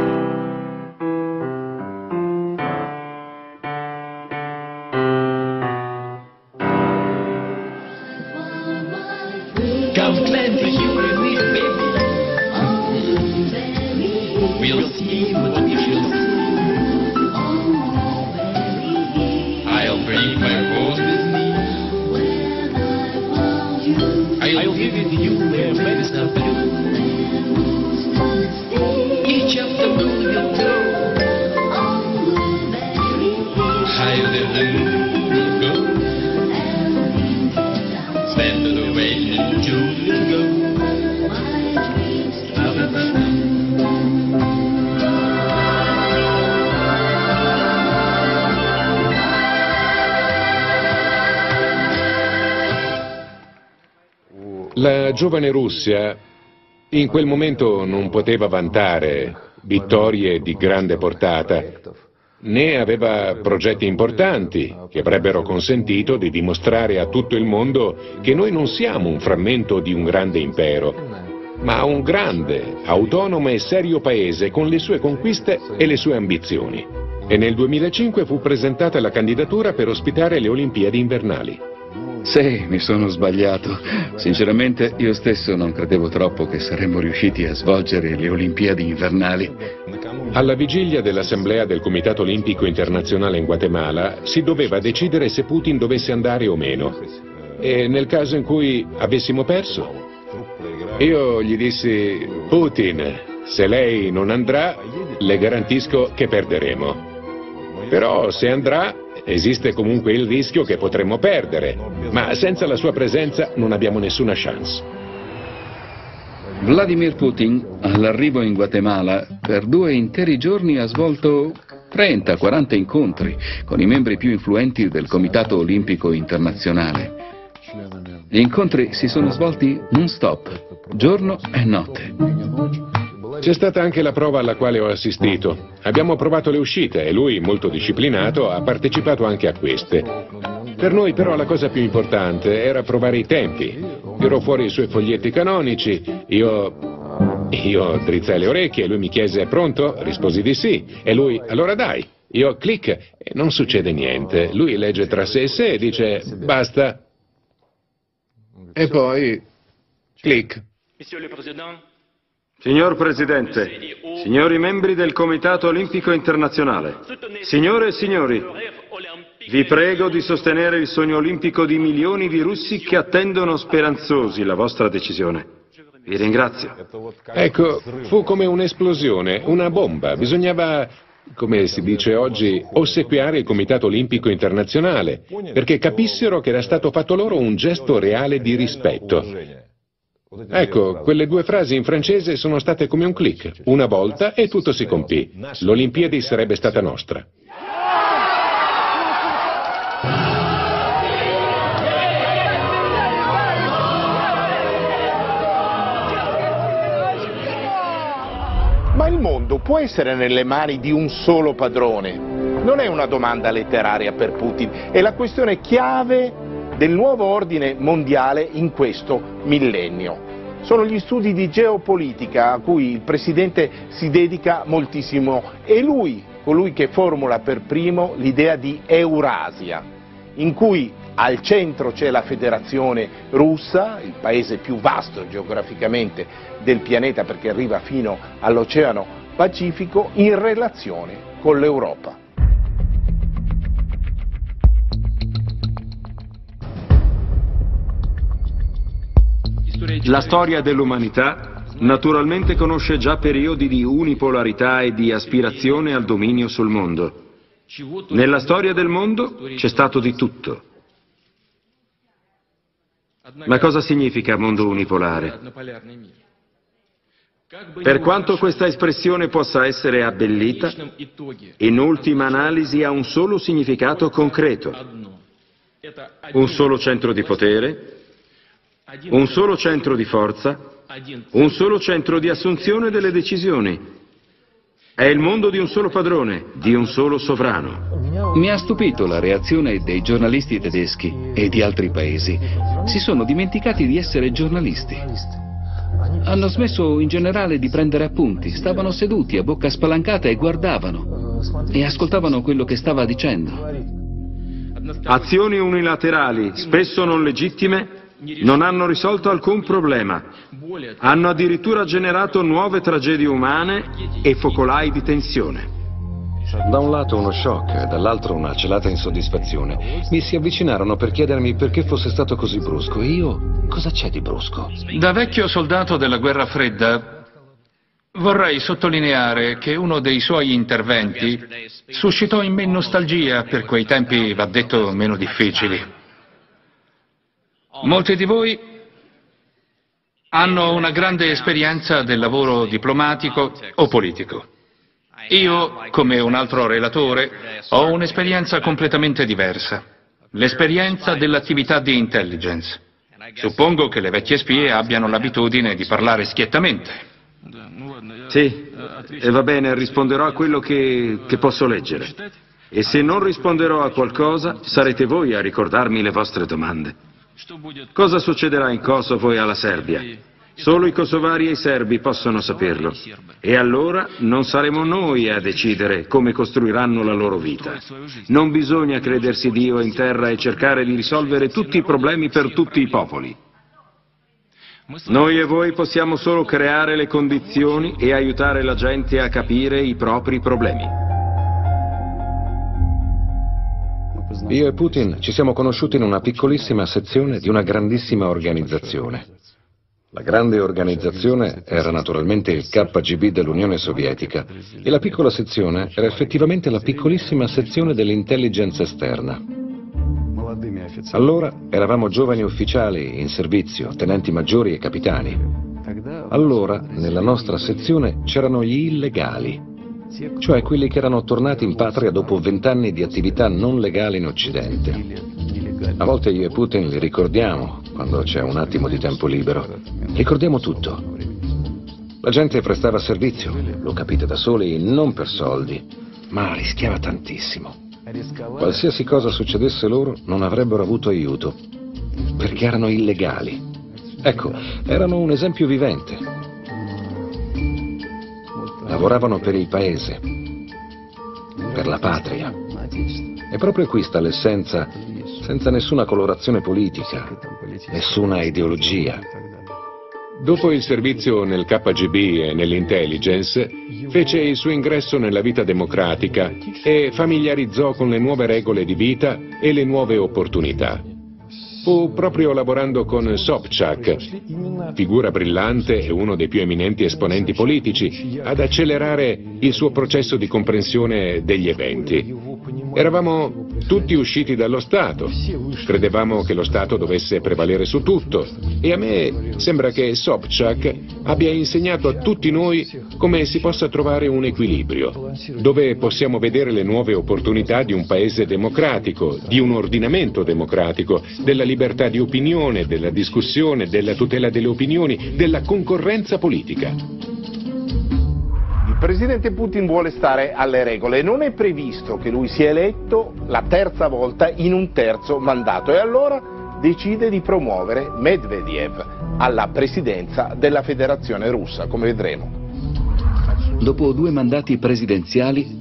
La giovane Russia in quel momento non poteva vantare vittorie di grande portata, né aveva progetti importanti che avrebbero consentito di dimostrare a tutto il mondo che noi non siamo un frammento di un grande impero, ma un grande, autonomo e serio paese con le sue conquiste e le sue ambizioni. E nel 2005 fu presentata la candidatura per ospitare le Olimpiadi invernali. Sì, mi sono sbagliato. Sinceramente, io stesso non credevo troppo che saremmo riusciti a svolgere le Olimpiadi invernali. Alla vigilia dell'assemblea del Comitato Olimpico Internazionale in Guatemala si doveva decidere se Putin dovesse andare o meno. E nel caso in cui avessimo perso, io gli dissi: Putin, se lei non andrà, le garantisco che perderemo. Però se andrà, esiste comunque il rischio che potremmo perdere, ma senza la sua presenza non abbiamo nessuna chance. Vladimir Putin, all'arrivo in Guatemala, per 2 interi giorni ha svolto 30-40 incontri con i membri più influenti del Comitato Olimpico Internazionale. Gli incontri si sono svolti non-stop, giorno e notte. C'è stata anche la prova alla quale ho assistito. Abbiamo provato le uscite e lui, molto disciplinato, ha partecipato anche a queste. Per noi però la cosa più importante era provare i tempi. Tirò fuori i suoi foglietti canonici, io drizzai le orecchie e lui mi chiese: pronto? Risposi di sì. E lui: allora dai. Io clic e non succede niente. Lui legge tra sé e sé e dice: basta. E poi clic. Signor Presidente, signori membri del Comitato Olimpico Internazionale, signore e signori, vi prego di sostenere il sogno olimpico di milioni di russi che attendono speranzosi la vostra decisione. Vi ringrazio. Ecco, fu come un'esplosione, una bomba. Bisognava, come si dice oggi, ossequiare il Comitato Olimpico Internazionale, perché capissero che era stato fatto loro un gesto reale di rispetto. Ecco, quelle 2 frasi in francese sono state come un clic, una volta e tutto si compì. L'Olimpiadi sarebbe stata nostra. Ma il mondo può essere nelle mani di un solo padrone? Non è una domanda letteraria per Putin, è la questione chiave del nuovo ordine mondiale in questo millennio. Sono gli studi di geopolitica a cui il Presidente si dedica moltissimo. È lui colui che formula per primo l'idea di Eurasia, in cui al centro c'è la Federazione Russa, il paese più vasto geograficamente del pianeta perché arriva fino all'Oceano Pacifico, in relazione con l'Europa. La storia dell'umanità naturalmente conosce già periodi di unipolarità e di aspirazione al dominio sul mondo. Nella storia del mondo c'è stato di tutto. Ma cosa significa mondo unipolare? Per quanto questa espressione possa essere abbellita, in ultima analisi ha un solo significato concreto. Un solo centro di potere, un solo centro di forza, un solo centro di assunzione delle decisioni. È il mondo di un solo padrone, di un solo sovrano. Mi ha stupito la reazione dei giornalisti tedeschi e di altri paesi. Si sono dimenticati di essere giornalisti. Hanno smesso in generale di prendere appunti, stavano seduti a bocca spalancata e guardavano e ascoltavano quello che stava dicendo. Azioni unilaterali, spesso non legittime, non hanno risolto alcun problema. Hanno addirittura generato nuove tragedie umane e focolai di tensione. Da un lato uno shock e dall'altro una celata insoddisfazione. Mi si avvicinarono per chiedermi perché fosse stato così brusco. E io, cosa c'è di brusco? Da vecchio soldato della guerra fredda, vorrei sottolineare che uno dei suoi interventi suscitò in me nostalgia per quei tempi, va detto, meno difficili. Molti di voi hanno una grande esperienza del lavoro diplomatico o politico. Io, come un altro relatore, ho un'esperienza completamente diversa, l'esperienza dell'attività di intelligence. Suppongo che le vecchie spie abbiano l'abitudine di parlare schiettamente. Sì, e va bene, risponderò a quello che posso leggere. E se non risponderò a qualcosa, sarete voi a ricordarmi le vostre domande. Cosa succederà in Kosovo e alla Serbia? Solo i kosovari e i serbi possono saperlo. E allora non saremo noi a decidere come costruiranno la loro vita. Non bisogna credersi Dio in terra e cercare di risolvere tutti i problemi per tutti i popoli. Noi e voi possiamo solo creare le condizioni e aiutare la gente a capire i propri problemi. Io e Putin ci siamo conosciuti in una piccolissima sezione di una grandissima organizzazione. La grande organizzazione era naturalmente il KGB dell'Unione Sovietica e la piccola sezione era effettivamente la piccolissima sezione dell'intelligence esterna. Allora eravamo giovani ufficiali in servizio, tenenti maggiori e capitani. Allora nella nostra sezione c'erano gli illegali, cioè quelli che erano tornati in patria dopo 20 anni di attività non legale in Occidente. A volte io e Putin li ricordiamo, quando c'è un attimo di tempo libero. Ricordiamo tutto. La gente prestava servizio, lo capite da soli, non per soldi, ma rischiava tantissimo. Qualsiasi cosa succedesse loro non avrebbero avuto aiuto, perché erano illegali. Ecco, erano un esempio vivente. Lavoravano per il paese, per la patria. E proprio qui sta l'essenza, senza nessuna colorazione politica, nessuna ideologia. Dopo il servizio nel KGB e nell'intelligence, fece il suo ingresso nella vita democratica e familiarizzò con le nuove regole di vita e le nuove opportunità. Fu proprio lavorando con Sobchak, figura brillante e uno dei più eminenti esponenti politici, ad accelerare il suo processo di comprensione degli eventi. Eravamo tutti usciti dallo Stato, credevamo che lo Stato dovesse prevalere su tutto e a me sembra che Sobchak abbia insegnato a tutti noi come si possa trovare un equilibrio, dove possiamo vedere le nuove opportunità di un paese democratico, di un ordinamento democratico, della libertà di opinione, della discussione, della tutela delle opinioni, della concorrenza politica. Il presidente Putin vuole stare alle regole, non è previsto che lui sia eletto la terza volta in un terzo mandato e allora decide di promuovere Medvedev alla presidenza della Federazione Russa, come vedremo. Dopo 2 mandati presidenziali,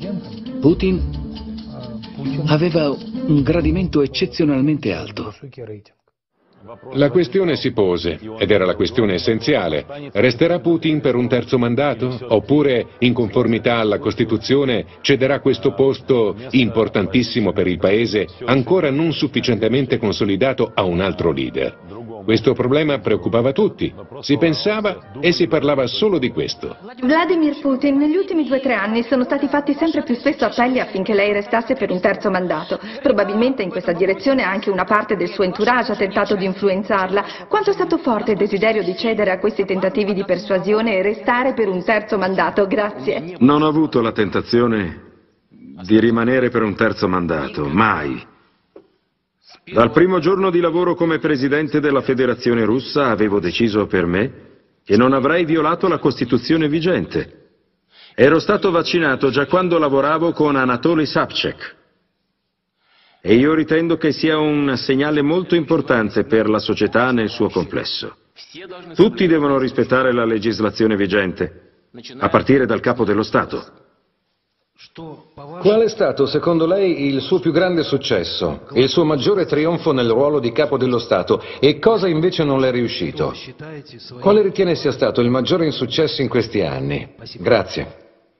Putin aveva un gradimento eccezionalmente alto. La questione si pose, ed era la questione essenziale: resterà Putin per un terzo mandato? Oppure, in conformità alla Costituzione, cederà questo posto importantissimo per il paese, ancora non sufficientemente consolidato, a un altro leader? Questo problema preoccupava tutti. Si pensava e si parlava solo di questo. Vladimir Putin, negli ultimi 2 o 3 anni sono stati fatti sempre più spesso appelli affinché lei restasse per un terzo mandato. Probabilmente in questa direzione anche una parte del suo entourage ha tentato di influenzarla. Quanto è stato forte il desiderio di cedere a questi tentativi di persuasione e restare per un terzo mandato? Grazie. Non ho avuto la tentazione di rimanere per un terzo mandato, mai. Dal primo giorno di lavoro come presidente della Federazione Russa avevo deciso per me che non avrei violato la Costituzione vigente. Ero stato vaccinato già quando lavoravo con Anatoly Sabchak. E io ritengo che sia un segnale molto importante per la società nel suo complesso. Tutti devono rispettare la legislazione vigente, a partire dal capo dello Stato. Qual è stato, secondo lei, il suo più grande successo, il suo maggiore trionfo nel ruolo di capo dello Stato, e cosa invece non le è riuscito? Quale ritiene sia stato il maggiore insuccesso in questi anni? Grazie.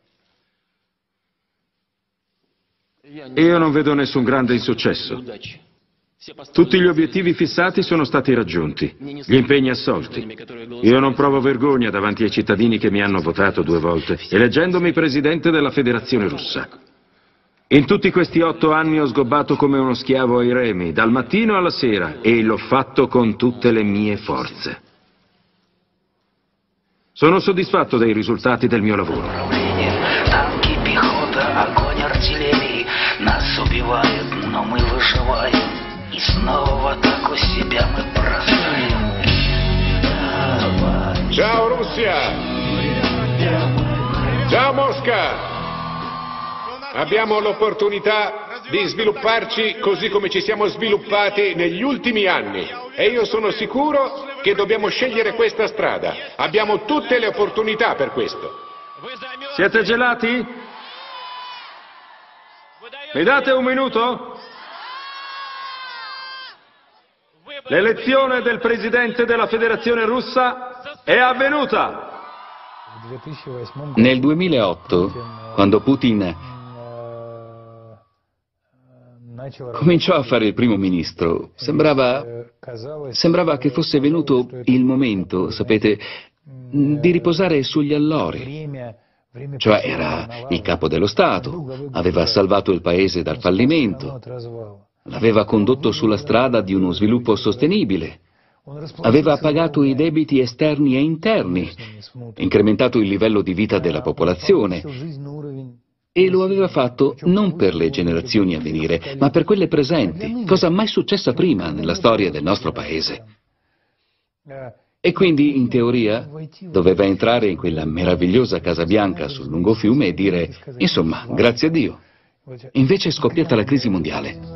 Io non vedo nessun grande insuccesso. Tutti gli obiettivi fissati sono stati raggiunti, gli impegni assolti. Io non provo vergogna davanti ai cittadini che mi hanno votato 2 volte, eleggendomi presidente della Federazione Russa. In tutti questi 8 anni ho sgobbato come uno schiavo ai remi, dal mattino alla sera, e l'ho fatto con tutte le mie forze. Sono soddisfatto dei risultati del mio lavoro. Ciao Russia! Ciao Mosca! Abbiamo l'opportunità di svilupparci così come ci siamo sviluppati negli ultimi anni, e io sono sicuro che dobbiamo scegliere questa strada. Abbiamo tutte le opportunità per questo. Siete gelati? Mi date un minuto? L'elezione del presidente della Federazione Russa è avvenuta! Nel 2008, quando Putin cominciò a fare il primo ministro, sembrava che fosse venuto il momento, sapete, di riposare sugli allori. Cioè era il capo dello Stato, aveva salvato il paese dal fallimento, l'aveva condotto sulla strada di uno sviluppo sostenibile, aveva pagato i debiti esterni e interni, incrementato il livello di vita della popolazione, e lo aveva fatto non per le generazioni a venire, ma per quelle presenti, cosa mai successa prima nella storia del nostro paese. E quindi, in teoria, doveva entrare in quella meravigliosa Casa Bianca sul lungo fiume e dire, insomma, grazie a Dio. Invece è scoppiata la crisi mondiale.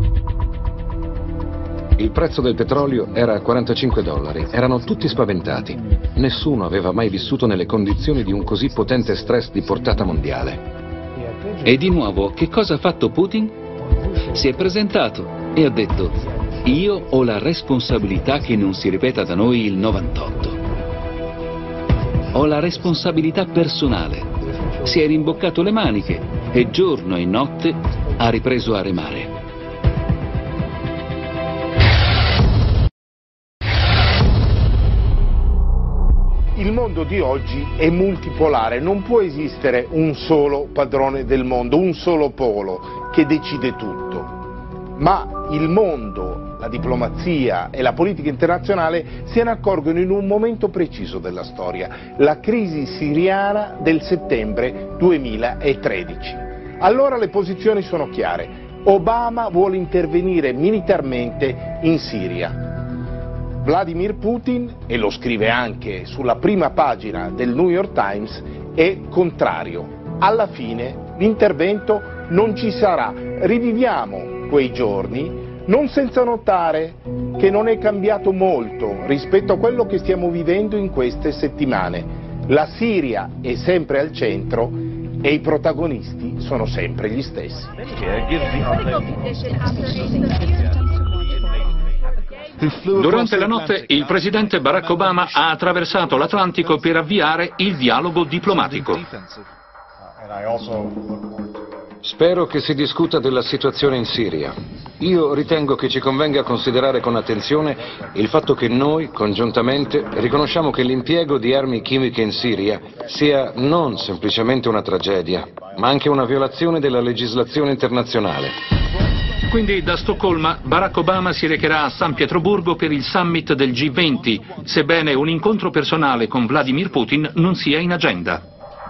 Il prezzo del petrolio era a $45. Erano tutti spaventati. Nessuno aveva mai vissuto nelle condizioni di un così potente stress di portata mondiale. E di nuovo, che cosa ha fatto Putin? Si è presentato e ha detto: io ho la responsabilità che non si ripeta da noi il 98. Ho la responsabilità personale. Si è rimboccato le maniche e giorno e notte ha ripreso a remare. Il mondo di oggi è multipolare, non può esistere un solo padrone del mondo, un solo polo che decide tutto. Ma il mondo, la diplomazia e la politica internazionale se ne accorgono in un momento preciso della storia, la crisi siriana del settembre 2013. Allora le posizioni sono chiare. Obama vuole intervenire militarmente in Siria. Vladimir Putin, e lo scrive anche sulla prima pagina del New York Times, è contrario. Alla fine l'intervento non ci sarà. Riviviamo quei giorni, non senza notare che non è cambiato molto rispetto a quello che stiamo vivendo in queste settimane. La Siria è sempre al centro e i protagonisti sono sempre gli stessi. Durante la notte il presidente Barack Obama ha attraversato l'Atlantico per avviare il dialogo diplomatico. Spero che si discuta della situazione in Siria. Io ritengo che ci convenga considerare con attenzione il fatto che noi, congiuntamente, riconosciamo che l'impiego di armi chimiche in Siria sia non semplicemente una tragedia, ma anche una violazione della legislazione internazionale. Quindi da Stoccolma Barack Obama si recherà a San Pietroburgo per il summit del G20, sebbene un incontro personale con Vladimir Putin non sia in agenda.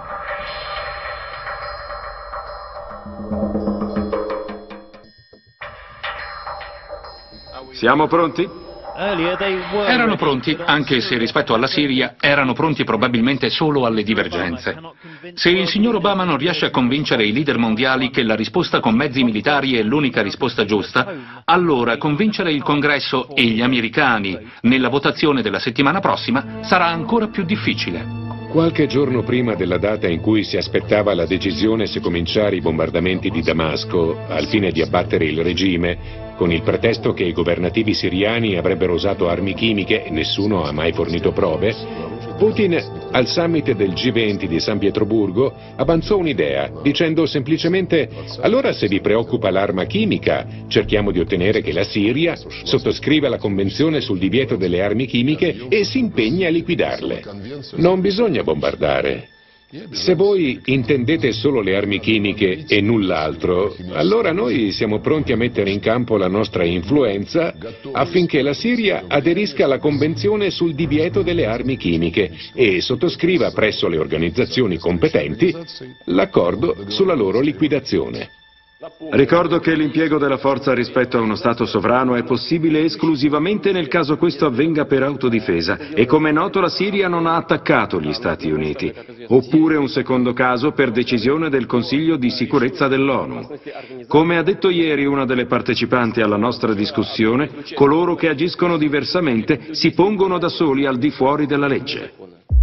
Siamo pronti? Erano pronti, anche se rispetto alla Siria erano pronti probabilmente solo alle divergenze. Se il signor Obama non riesce a convincere i leader mondiali che la risposta con mezzi militari è l'unica risposta giusta, allora convincere il Congresso e gli americani nella votazione della settimana prossima sarà ancora più difficile. Qualche giorno prima della data in cui si aspettava la decisione se cominciare i bombardamenti di Damasco al fine di abbattere il regime, con il pretesto che i governativi siriani avrebbero usato armi chimiche e nessuno ha mai fornito prove, Putin al summit del G20 di San Pietroburgo avanzò un'idea dicendo semplicemente: allora se vi preoccupa l'arma chimica, cerchiamo di ottenere che la Siria sottoscriva la convenzione sul divieto delle armi chimiche e si impegni a liquidarle. Non bisogna bombardare. Se voi intendete solo le armi chimiche e null'altro, allora noi siamo pronti a mettere in campo la nostra influenza affinché la Siria aderisca alla Convenzione sul divieto delle armi chimiche e sottoscriva presso le organizzazioni competenti l'accordo sulla loro liquidazione. Ricordo che l'impiego della forza rispetto a uno Stato sovrano è possibile esclusivamente nel caso questo avvenga per autodifesa e come è noto la Siria non ha attaccato gli Stati Uniti, oppure un secondo caso per decisione del Consiglio di sicurezza dell'ONU. Come ha detto ieri una delle partecipanti alla nostra discussione, coloro che agiscono diversamente si pongono da soli al di fuori della legge.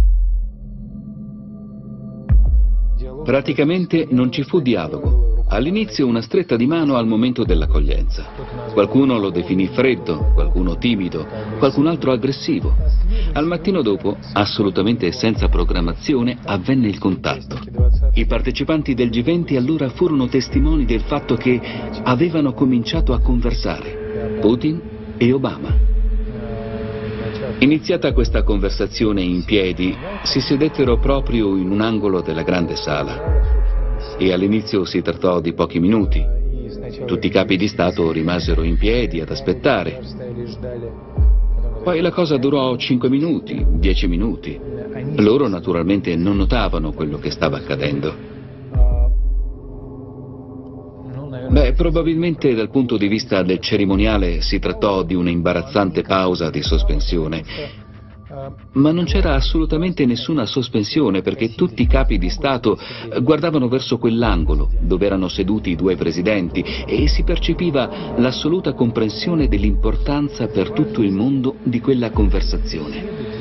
Praticamente non ci fu dialogo. All'inizio una stretta di mano al momento dell'accoglienza. Qualcuno lo definì freddo, qualcuno timido, qualcun altro aggressivo. Al mattino dopo, assolutamente senza programmazione, avvenne il contatto. I partecipanti del G20 allora furono testimoni del fatto che avevano cominciato a conversare, Putin e Obama. Iniziata questa conversazione in piedi, si sedettero proprio in un angolo della grande sala. E all'inizio si trattò di pochi minuti. Tutti i capi di Stato rimasero in piedi ad aspettare. Poi la cosa durò 5 minuti, 10 minuti. Loro naturalmente non notavano quello che stava accadendo. Beh, probabilmente dal punto di vista del cerimoniale si trattò di un'imbarazzante pausa di sospensione. Ma non c'era assolutamente nessuna sospensione perché tutti i capi di Stato guardavano verso quell'angolo dove erano seduti i due presidenti e si percepiva l'assoluta comprensione dell'importanza per tutto il mondo di quella conversazione.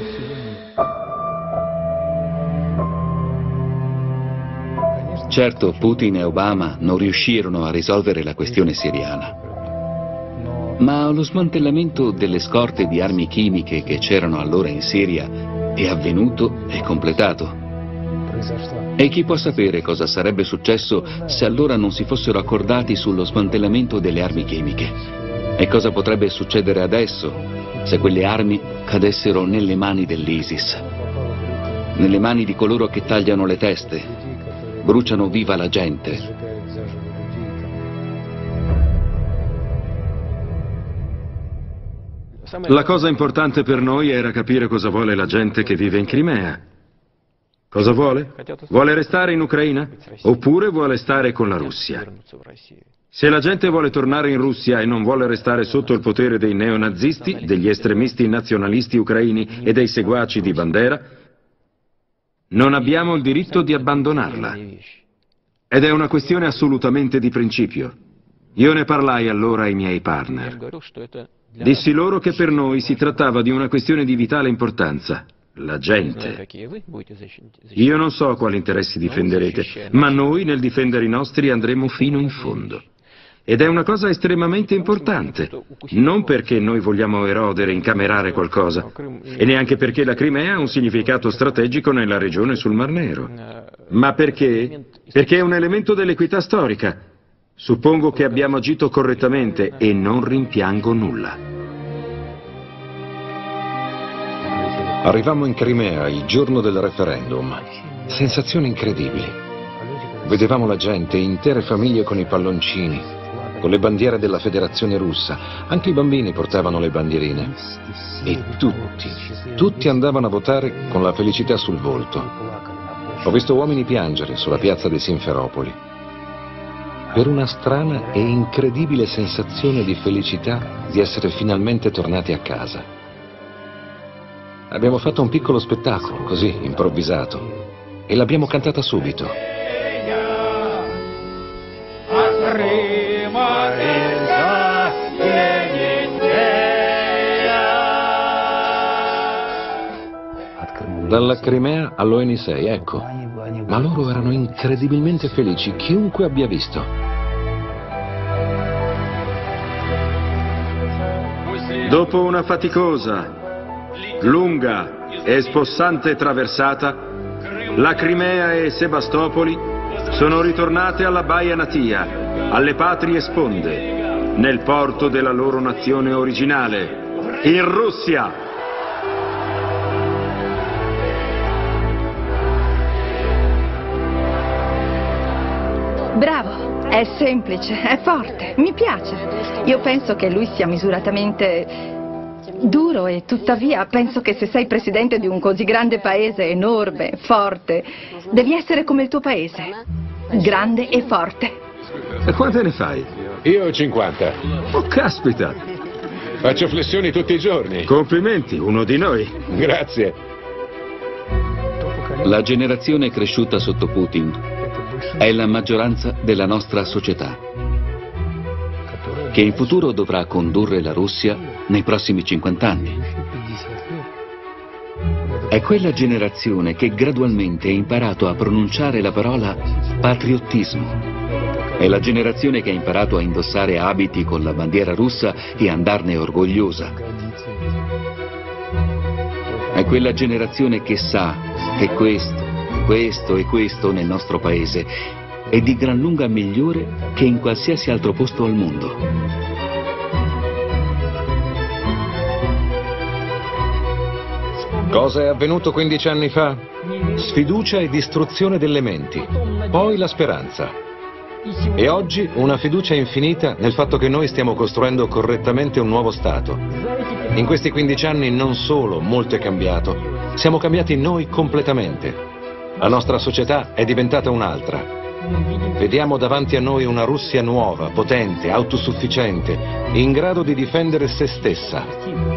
Certo, Putin e Obama non riuscirono a risolvere la questione siriana. Ma lo smantellamento delle scorte di armi chimiche che c'erano allora in Siria è avvenuto e completato. E chi può sapere cosa sarebbe successo se allora non si fossero accordati sullo smantellamento delle armi chimiche? E cosa potrebbe succedere adesso se quelle armi cadessero nelle mani dell'ISIS? Nelle mani di coloro che tagliano le teste, bruciano viva la gente. La cosa importante per noi era capire cosa vuole la gente che vive in Crimea. Cosa vuole? Vuole restare in Ucraina? Oppure vuole stare con la Russia? Se la gente vuole tornare in Russia e non vuole restare sotto il potere dei neonazisti, degli estremisti nazionalisti ucraini e dei seguaci di Bandera, non abbiamo il diritto di abbandonarla. Ed è una questione assolutamente di principio. Io ne parlai allora ai miei partner. Dissi loro che per noi si trattava di una questione di vitale importanza. La gente. Io non so quali interessi difenderete, ma noi nel difendere i nostri andremo fino in fondo. Ed è una cosa estremamente importante, non perché noi vogliamo erodere, incamerare qualcosa, e neanche perché la Crimea ha un significato strategico nella regione sul Mar Nero, ma perché è un elemento dell'equità storica. Suppongo che abbiamo agito correttamente e non rimpiango nulla. Arrivammo in Crimea il giorno del referendum. Sensazioni incredibili. Vedevamo la gente, intere famiglie con i palloncini, con le bandiere della Federazione Russa. Anche i bambini portavano le bandierine. E tutti andavano a votare con la felicità sul volto. Ho visto uomini piangere sulla piazza di Simferopoli. Per una strana e incredibile sensazione di felicità di essere finalmente tornati a casa. Abbiamo fatto un piccolo spettacolo, così, improvvisato, e l'abbiamo cantata subito. Dalla Crimea all'ONU6, ecco. Ma loro erano incredibilmente felici, chiunque abbia visto. Dopo una faticosa, lunga e spossante traversata, la Crimea e Sebastopoli sono ritornate alla Baia Natia, alle patrie sponde, nel porto della loro nazione originale, in Russia. Bravo, è semplice, è forte, mi piace. Io penso che lui sia misuratamente duro e tuttavia penso che se sei presidente di un così grande paese, enorme, forte, devi essere come il tuo paese, grande e forte. E quante ne fai? Io ho 50. Oh, caspita! Faccio flessioni tutti i giorni. Complimenti, uno di noi. Grazie. La generazione cresciuta sotto Putin è la maggioranza della nostra società, che in futuro dovrà condurre la Russia nei prossimi 50 anni. È quella generazione che gradualmente ha imparato a pronunciare la parola patriottismo. È la generazione che ha imparato a indossare abiti con la bandiera russa e andarne orgogliosa. È quella generazione che sa che questo e questo nel nostro paese è di gran lunga migliore che in qualsiasi altro posto al mondo. Cosa è avvenuto 15 anni fa? Sfiducia e distruzione delle menti, poi la speranza. E oggi una fiducia infinita nel fatto che noi stiamo costruendo correttamente un nuovo Stato. In questi 15 anni non solo molto è cambiato, siamo cambiati noi completamente. La nostra società è diventata un'altra. Vediamo davanti a noi una Russia nuova, potente, autosufficiente, in grado di difendere se stessa.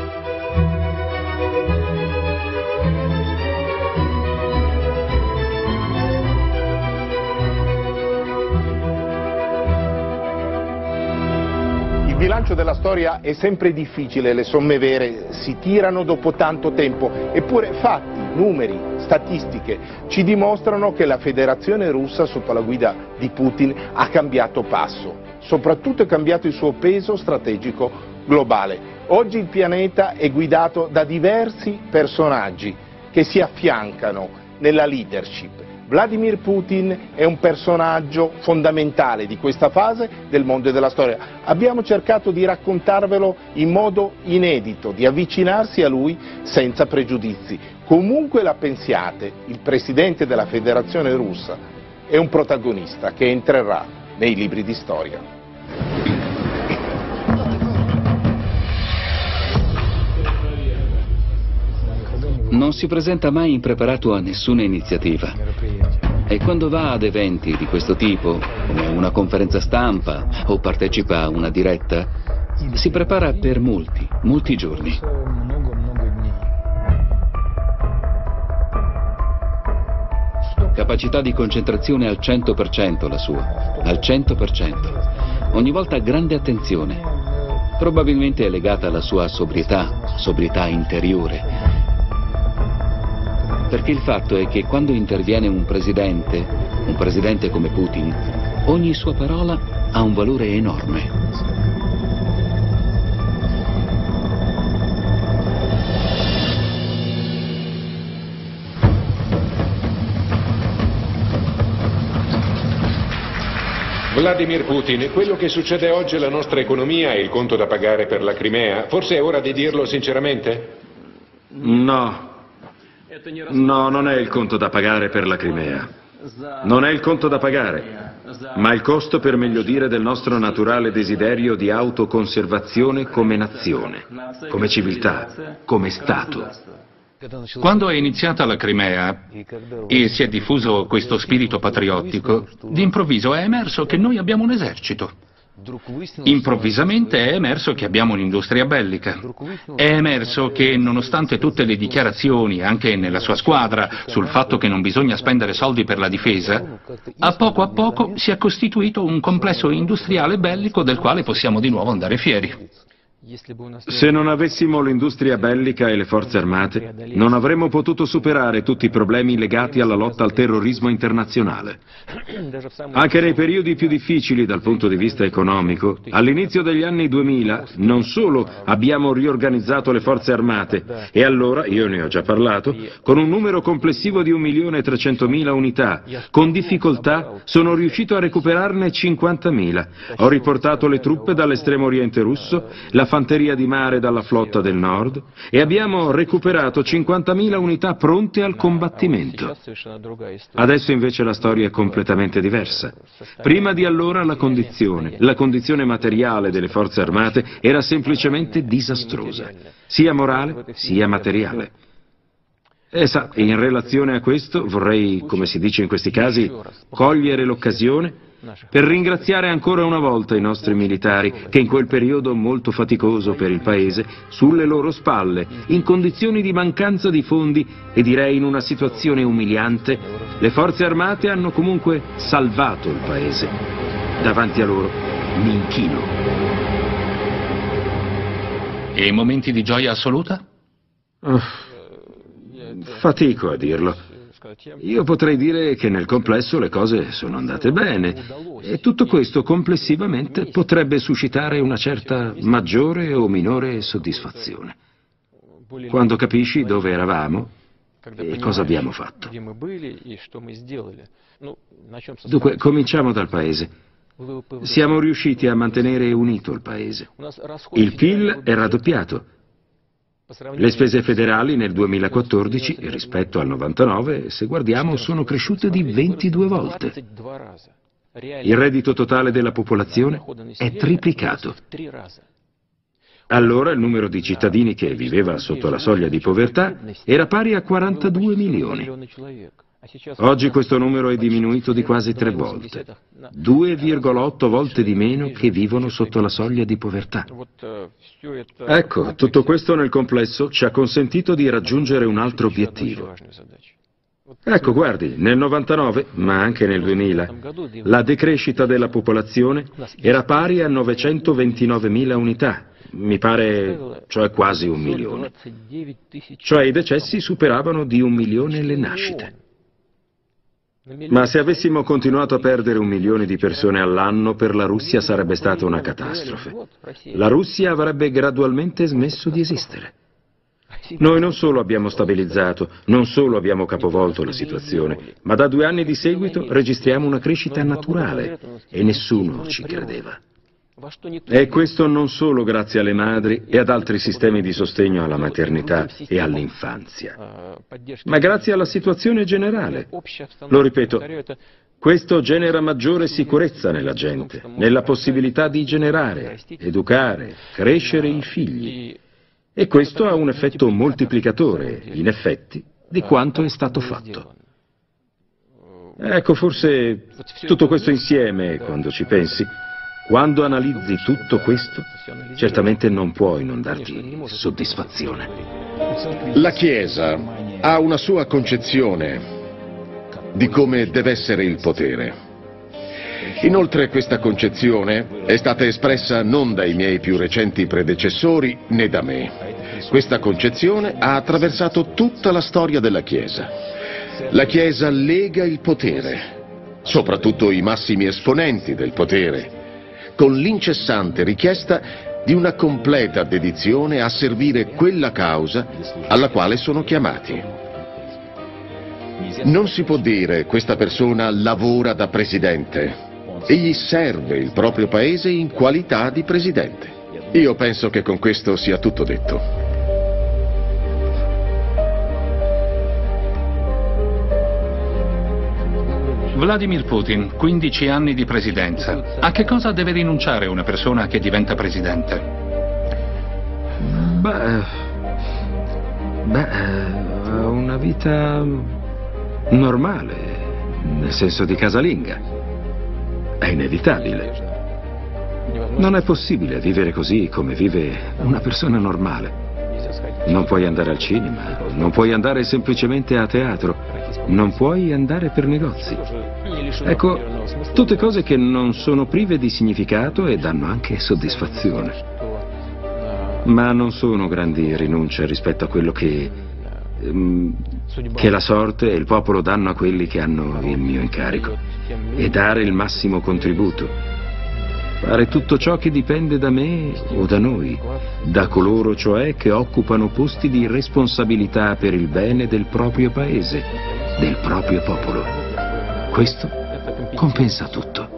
Il bilancio della storia è sempre difficile, le somme vere si tirano dopo tanto tempo, eppure fatti, numeri, statistiche ci dimostrano che la Federazione Russa sotto la guida di Putin ha cambiato passo, soprattutto è cambiato il suo peso strategico globale. Oggi il pianeta è guidato da diversi personaggi che si affiancano nella leadership. Vladimir Putin è un personaggio fondamentale di questa fase del mondo e della storia. Abbiamo cercato di raccontarvelo in modo inedito, di avvicinarsi a lui senza pregiudizi. Comunque la pensiate, il presidente della Federazione Russa è un protagonista che entrerà nei libri di storia. Non si presenta mai impreparato a nessuna iniziativa e quando va ad eventi di questo tipo, come una conferenza stampa o partecipa a una diretta, si prepara per molti giorni. Capacità di concentrazione al 100% la sua, al 100%. ogni volta grande attenzione. Probabilmente è legata alla sua sobrietà interiore. Perché il fatto è che quando interviene un presidente come Putin, ogni sua parola ha un valore enorme. Vladimir Putin, quello che succede oggi alla nostra economia è il conto da pagare per la Crimea? Forse è ora di dirlo sinceramente? No, non è il conto da pagare per la Crimea. Non è il conto da pagare, ma il costo, per meglio dire, del nostro naturale desiderio di autoconservazione come nazione, come civiltà, come Stato. Quando è iniziata la Crimea e si è diffuso questo spirito patriottico, d'improvviso è emerso che noi abbiamo un esercito. Improvvisamente è emerso che abbiamo un'industria bellica. È emerso che, nonostante tutte le dichiarazioni, anche nella sua squadra, sul fatto che non bisogna spendere soldi per la difesa, a poco si è costituito un complesso industriale bellico del quale possiamo di nuovo andare fieri. Se non avessimo l'industria bellica e le forze armate, non avremmo potuto superare tutti i problemi legati alla lotta al terrorismo internazionale. Anche nei periodi più difficili dal punto di vista economico, all'inizio degli anni 2000, non solo abbiamo riorganizzato le forze armate, e allora, io ne ho già parlato, con un numero complessivo di 1.300.000 unità, con difficoltà sono riuscito a recuperarne 50.000. Ho riportato le truppe dall'estremo oriente russo, la fanteria di mare dalla flotta del nord, e abbiamo recuperato 50.000 unità pronte al combattimento. Adesso invece la storia è completamente diversa. Prima di allora la condizione materiale delle forze armate era semplicemente disastrosa, sia morale sia materiale. E sa, in relazione a questo vorrei, come si dice in questi casi, cogliere l'occasione per ringraziare ancora una volta i nostri militari che in quel periodo molto faticoso per il Paese, sulle loro spalle, in condizioni di mancanza di fondi e direi in una situazione umiliante, le forze armate hanno comunque salvato il Paese. Davanti a loro mi inchino. E momenti di gioia assoluta? Fatico a dirlo. Io potrei dire che nel complesso le cose sono andate bene e tutto questo complessivamente potrebbe suscitare una certa maggiore o minore soddisfazione. Quando capisci dove eravamo e cosa abbiamo fatto. Dunque, cominciamo dal Paese. Siamo riusciti a mantenere unito il Paese. Il PIL è raddoppiato. Le spese federali nel 2014, rispetto al 99, se guardiamo, sono cresciute di 22 volte. Il reddito totale della popolazione è triplicato. Allora il numero di cittadini che viveva sotto la soglia di povertà era pari a 42 milioni. Oggi questo numero è diminuito di quasi 3 volte, 2,8 volte di meno che vivono sotto la soglia di povertà. Ecco, tutto questo nel complesso ci ha consentito di raggiungere un altro obiettivo. Ecco, guardi, nel 99, ma anche nel 2000, la decrescita della popolazione era pari a 929.000 unità, mi pare, cioè quasi 1 milione. Cioè i decessi superavano di 1 milione le nascite. Ma se avessimo continuato a perdere 1 milione di persone all'anno, per la Russia sarebbe stata una catastrofe. La Russia avrebbe gradualmente smesso di esistere. Noi non solo abbiamo stabilizzato, non solo abbiamo capovolto la situazione, ma da 2 anni di seguito registriamo una crescita naturale e nessuno ci credeva. E questo non solo grazie alle madri e ad altri sistemi di sostegno alla maternità e all'infanzia, ma grazie alla situazione generale. Lo ripeto, questo genera maggiore sicurezza nella gente, nella possibilità di generare, educare, crescere i figli. E questo ha un effetto moltiplicatore, in effetti, di quanto è stato fatto. Ecco, forse tutto questo insieme, quando ci pensi, quando analizzi tutto questo, certamente non puoi non darti soddisfazione. La Chiesa ha una sua concezione di come deve essere il potere. Inoltre questa concezione è stata espressa non dai miei più recenti predecessori né da me. Questa concezione ha attraversato tutta la storia della Chiesa. La Chiesa lega il potere, soprattutto i massimi esponenti del potere, con l'incessante richiesta di una completa dedizione a servire quella causa alla quale sono chiamati. Non si può dire questa persona lavora da presidente. Egli serve il proprio paese in qualità di presidente. Io penso che con questo sia tutto detto. Vladimir Putin, 15 anni di presidenza. A che cosa deve rinunciare una persona che diventa presidente? Una vita normale, nel senso di casalinga. È inevitabile. Non è possibile vivere così come vive una persona normale. Non puoi andare al cinema, non puoi andare semplicemente a teatro, non puoi andare per negozi. Ecco, tutte cose che non sono prive di significato e danno anche soddisfazione. Ma non sono grandi rinunce rispetto a quello che la sorte e il popolo danno a quelli che hanno il mio incarico. E dare il massimo contributo. Fare tutto ciò che dipende da me o da noi, da coloro cioè che occupano posti di responsabilità per il bene del proprio paese, del proprio popolo. Questo compensa tutto.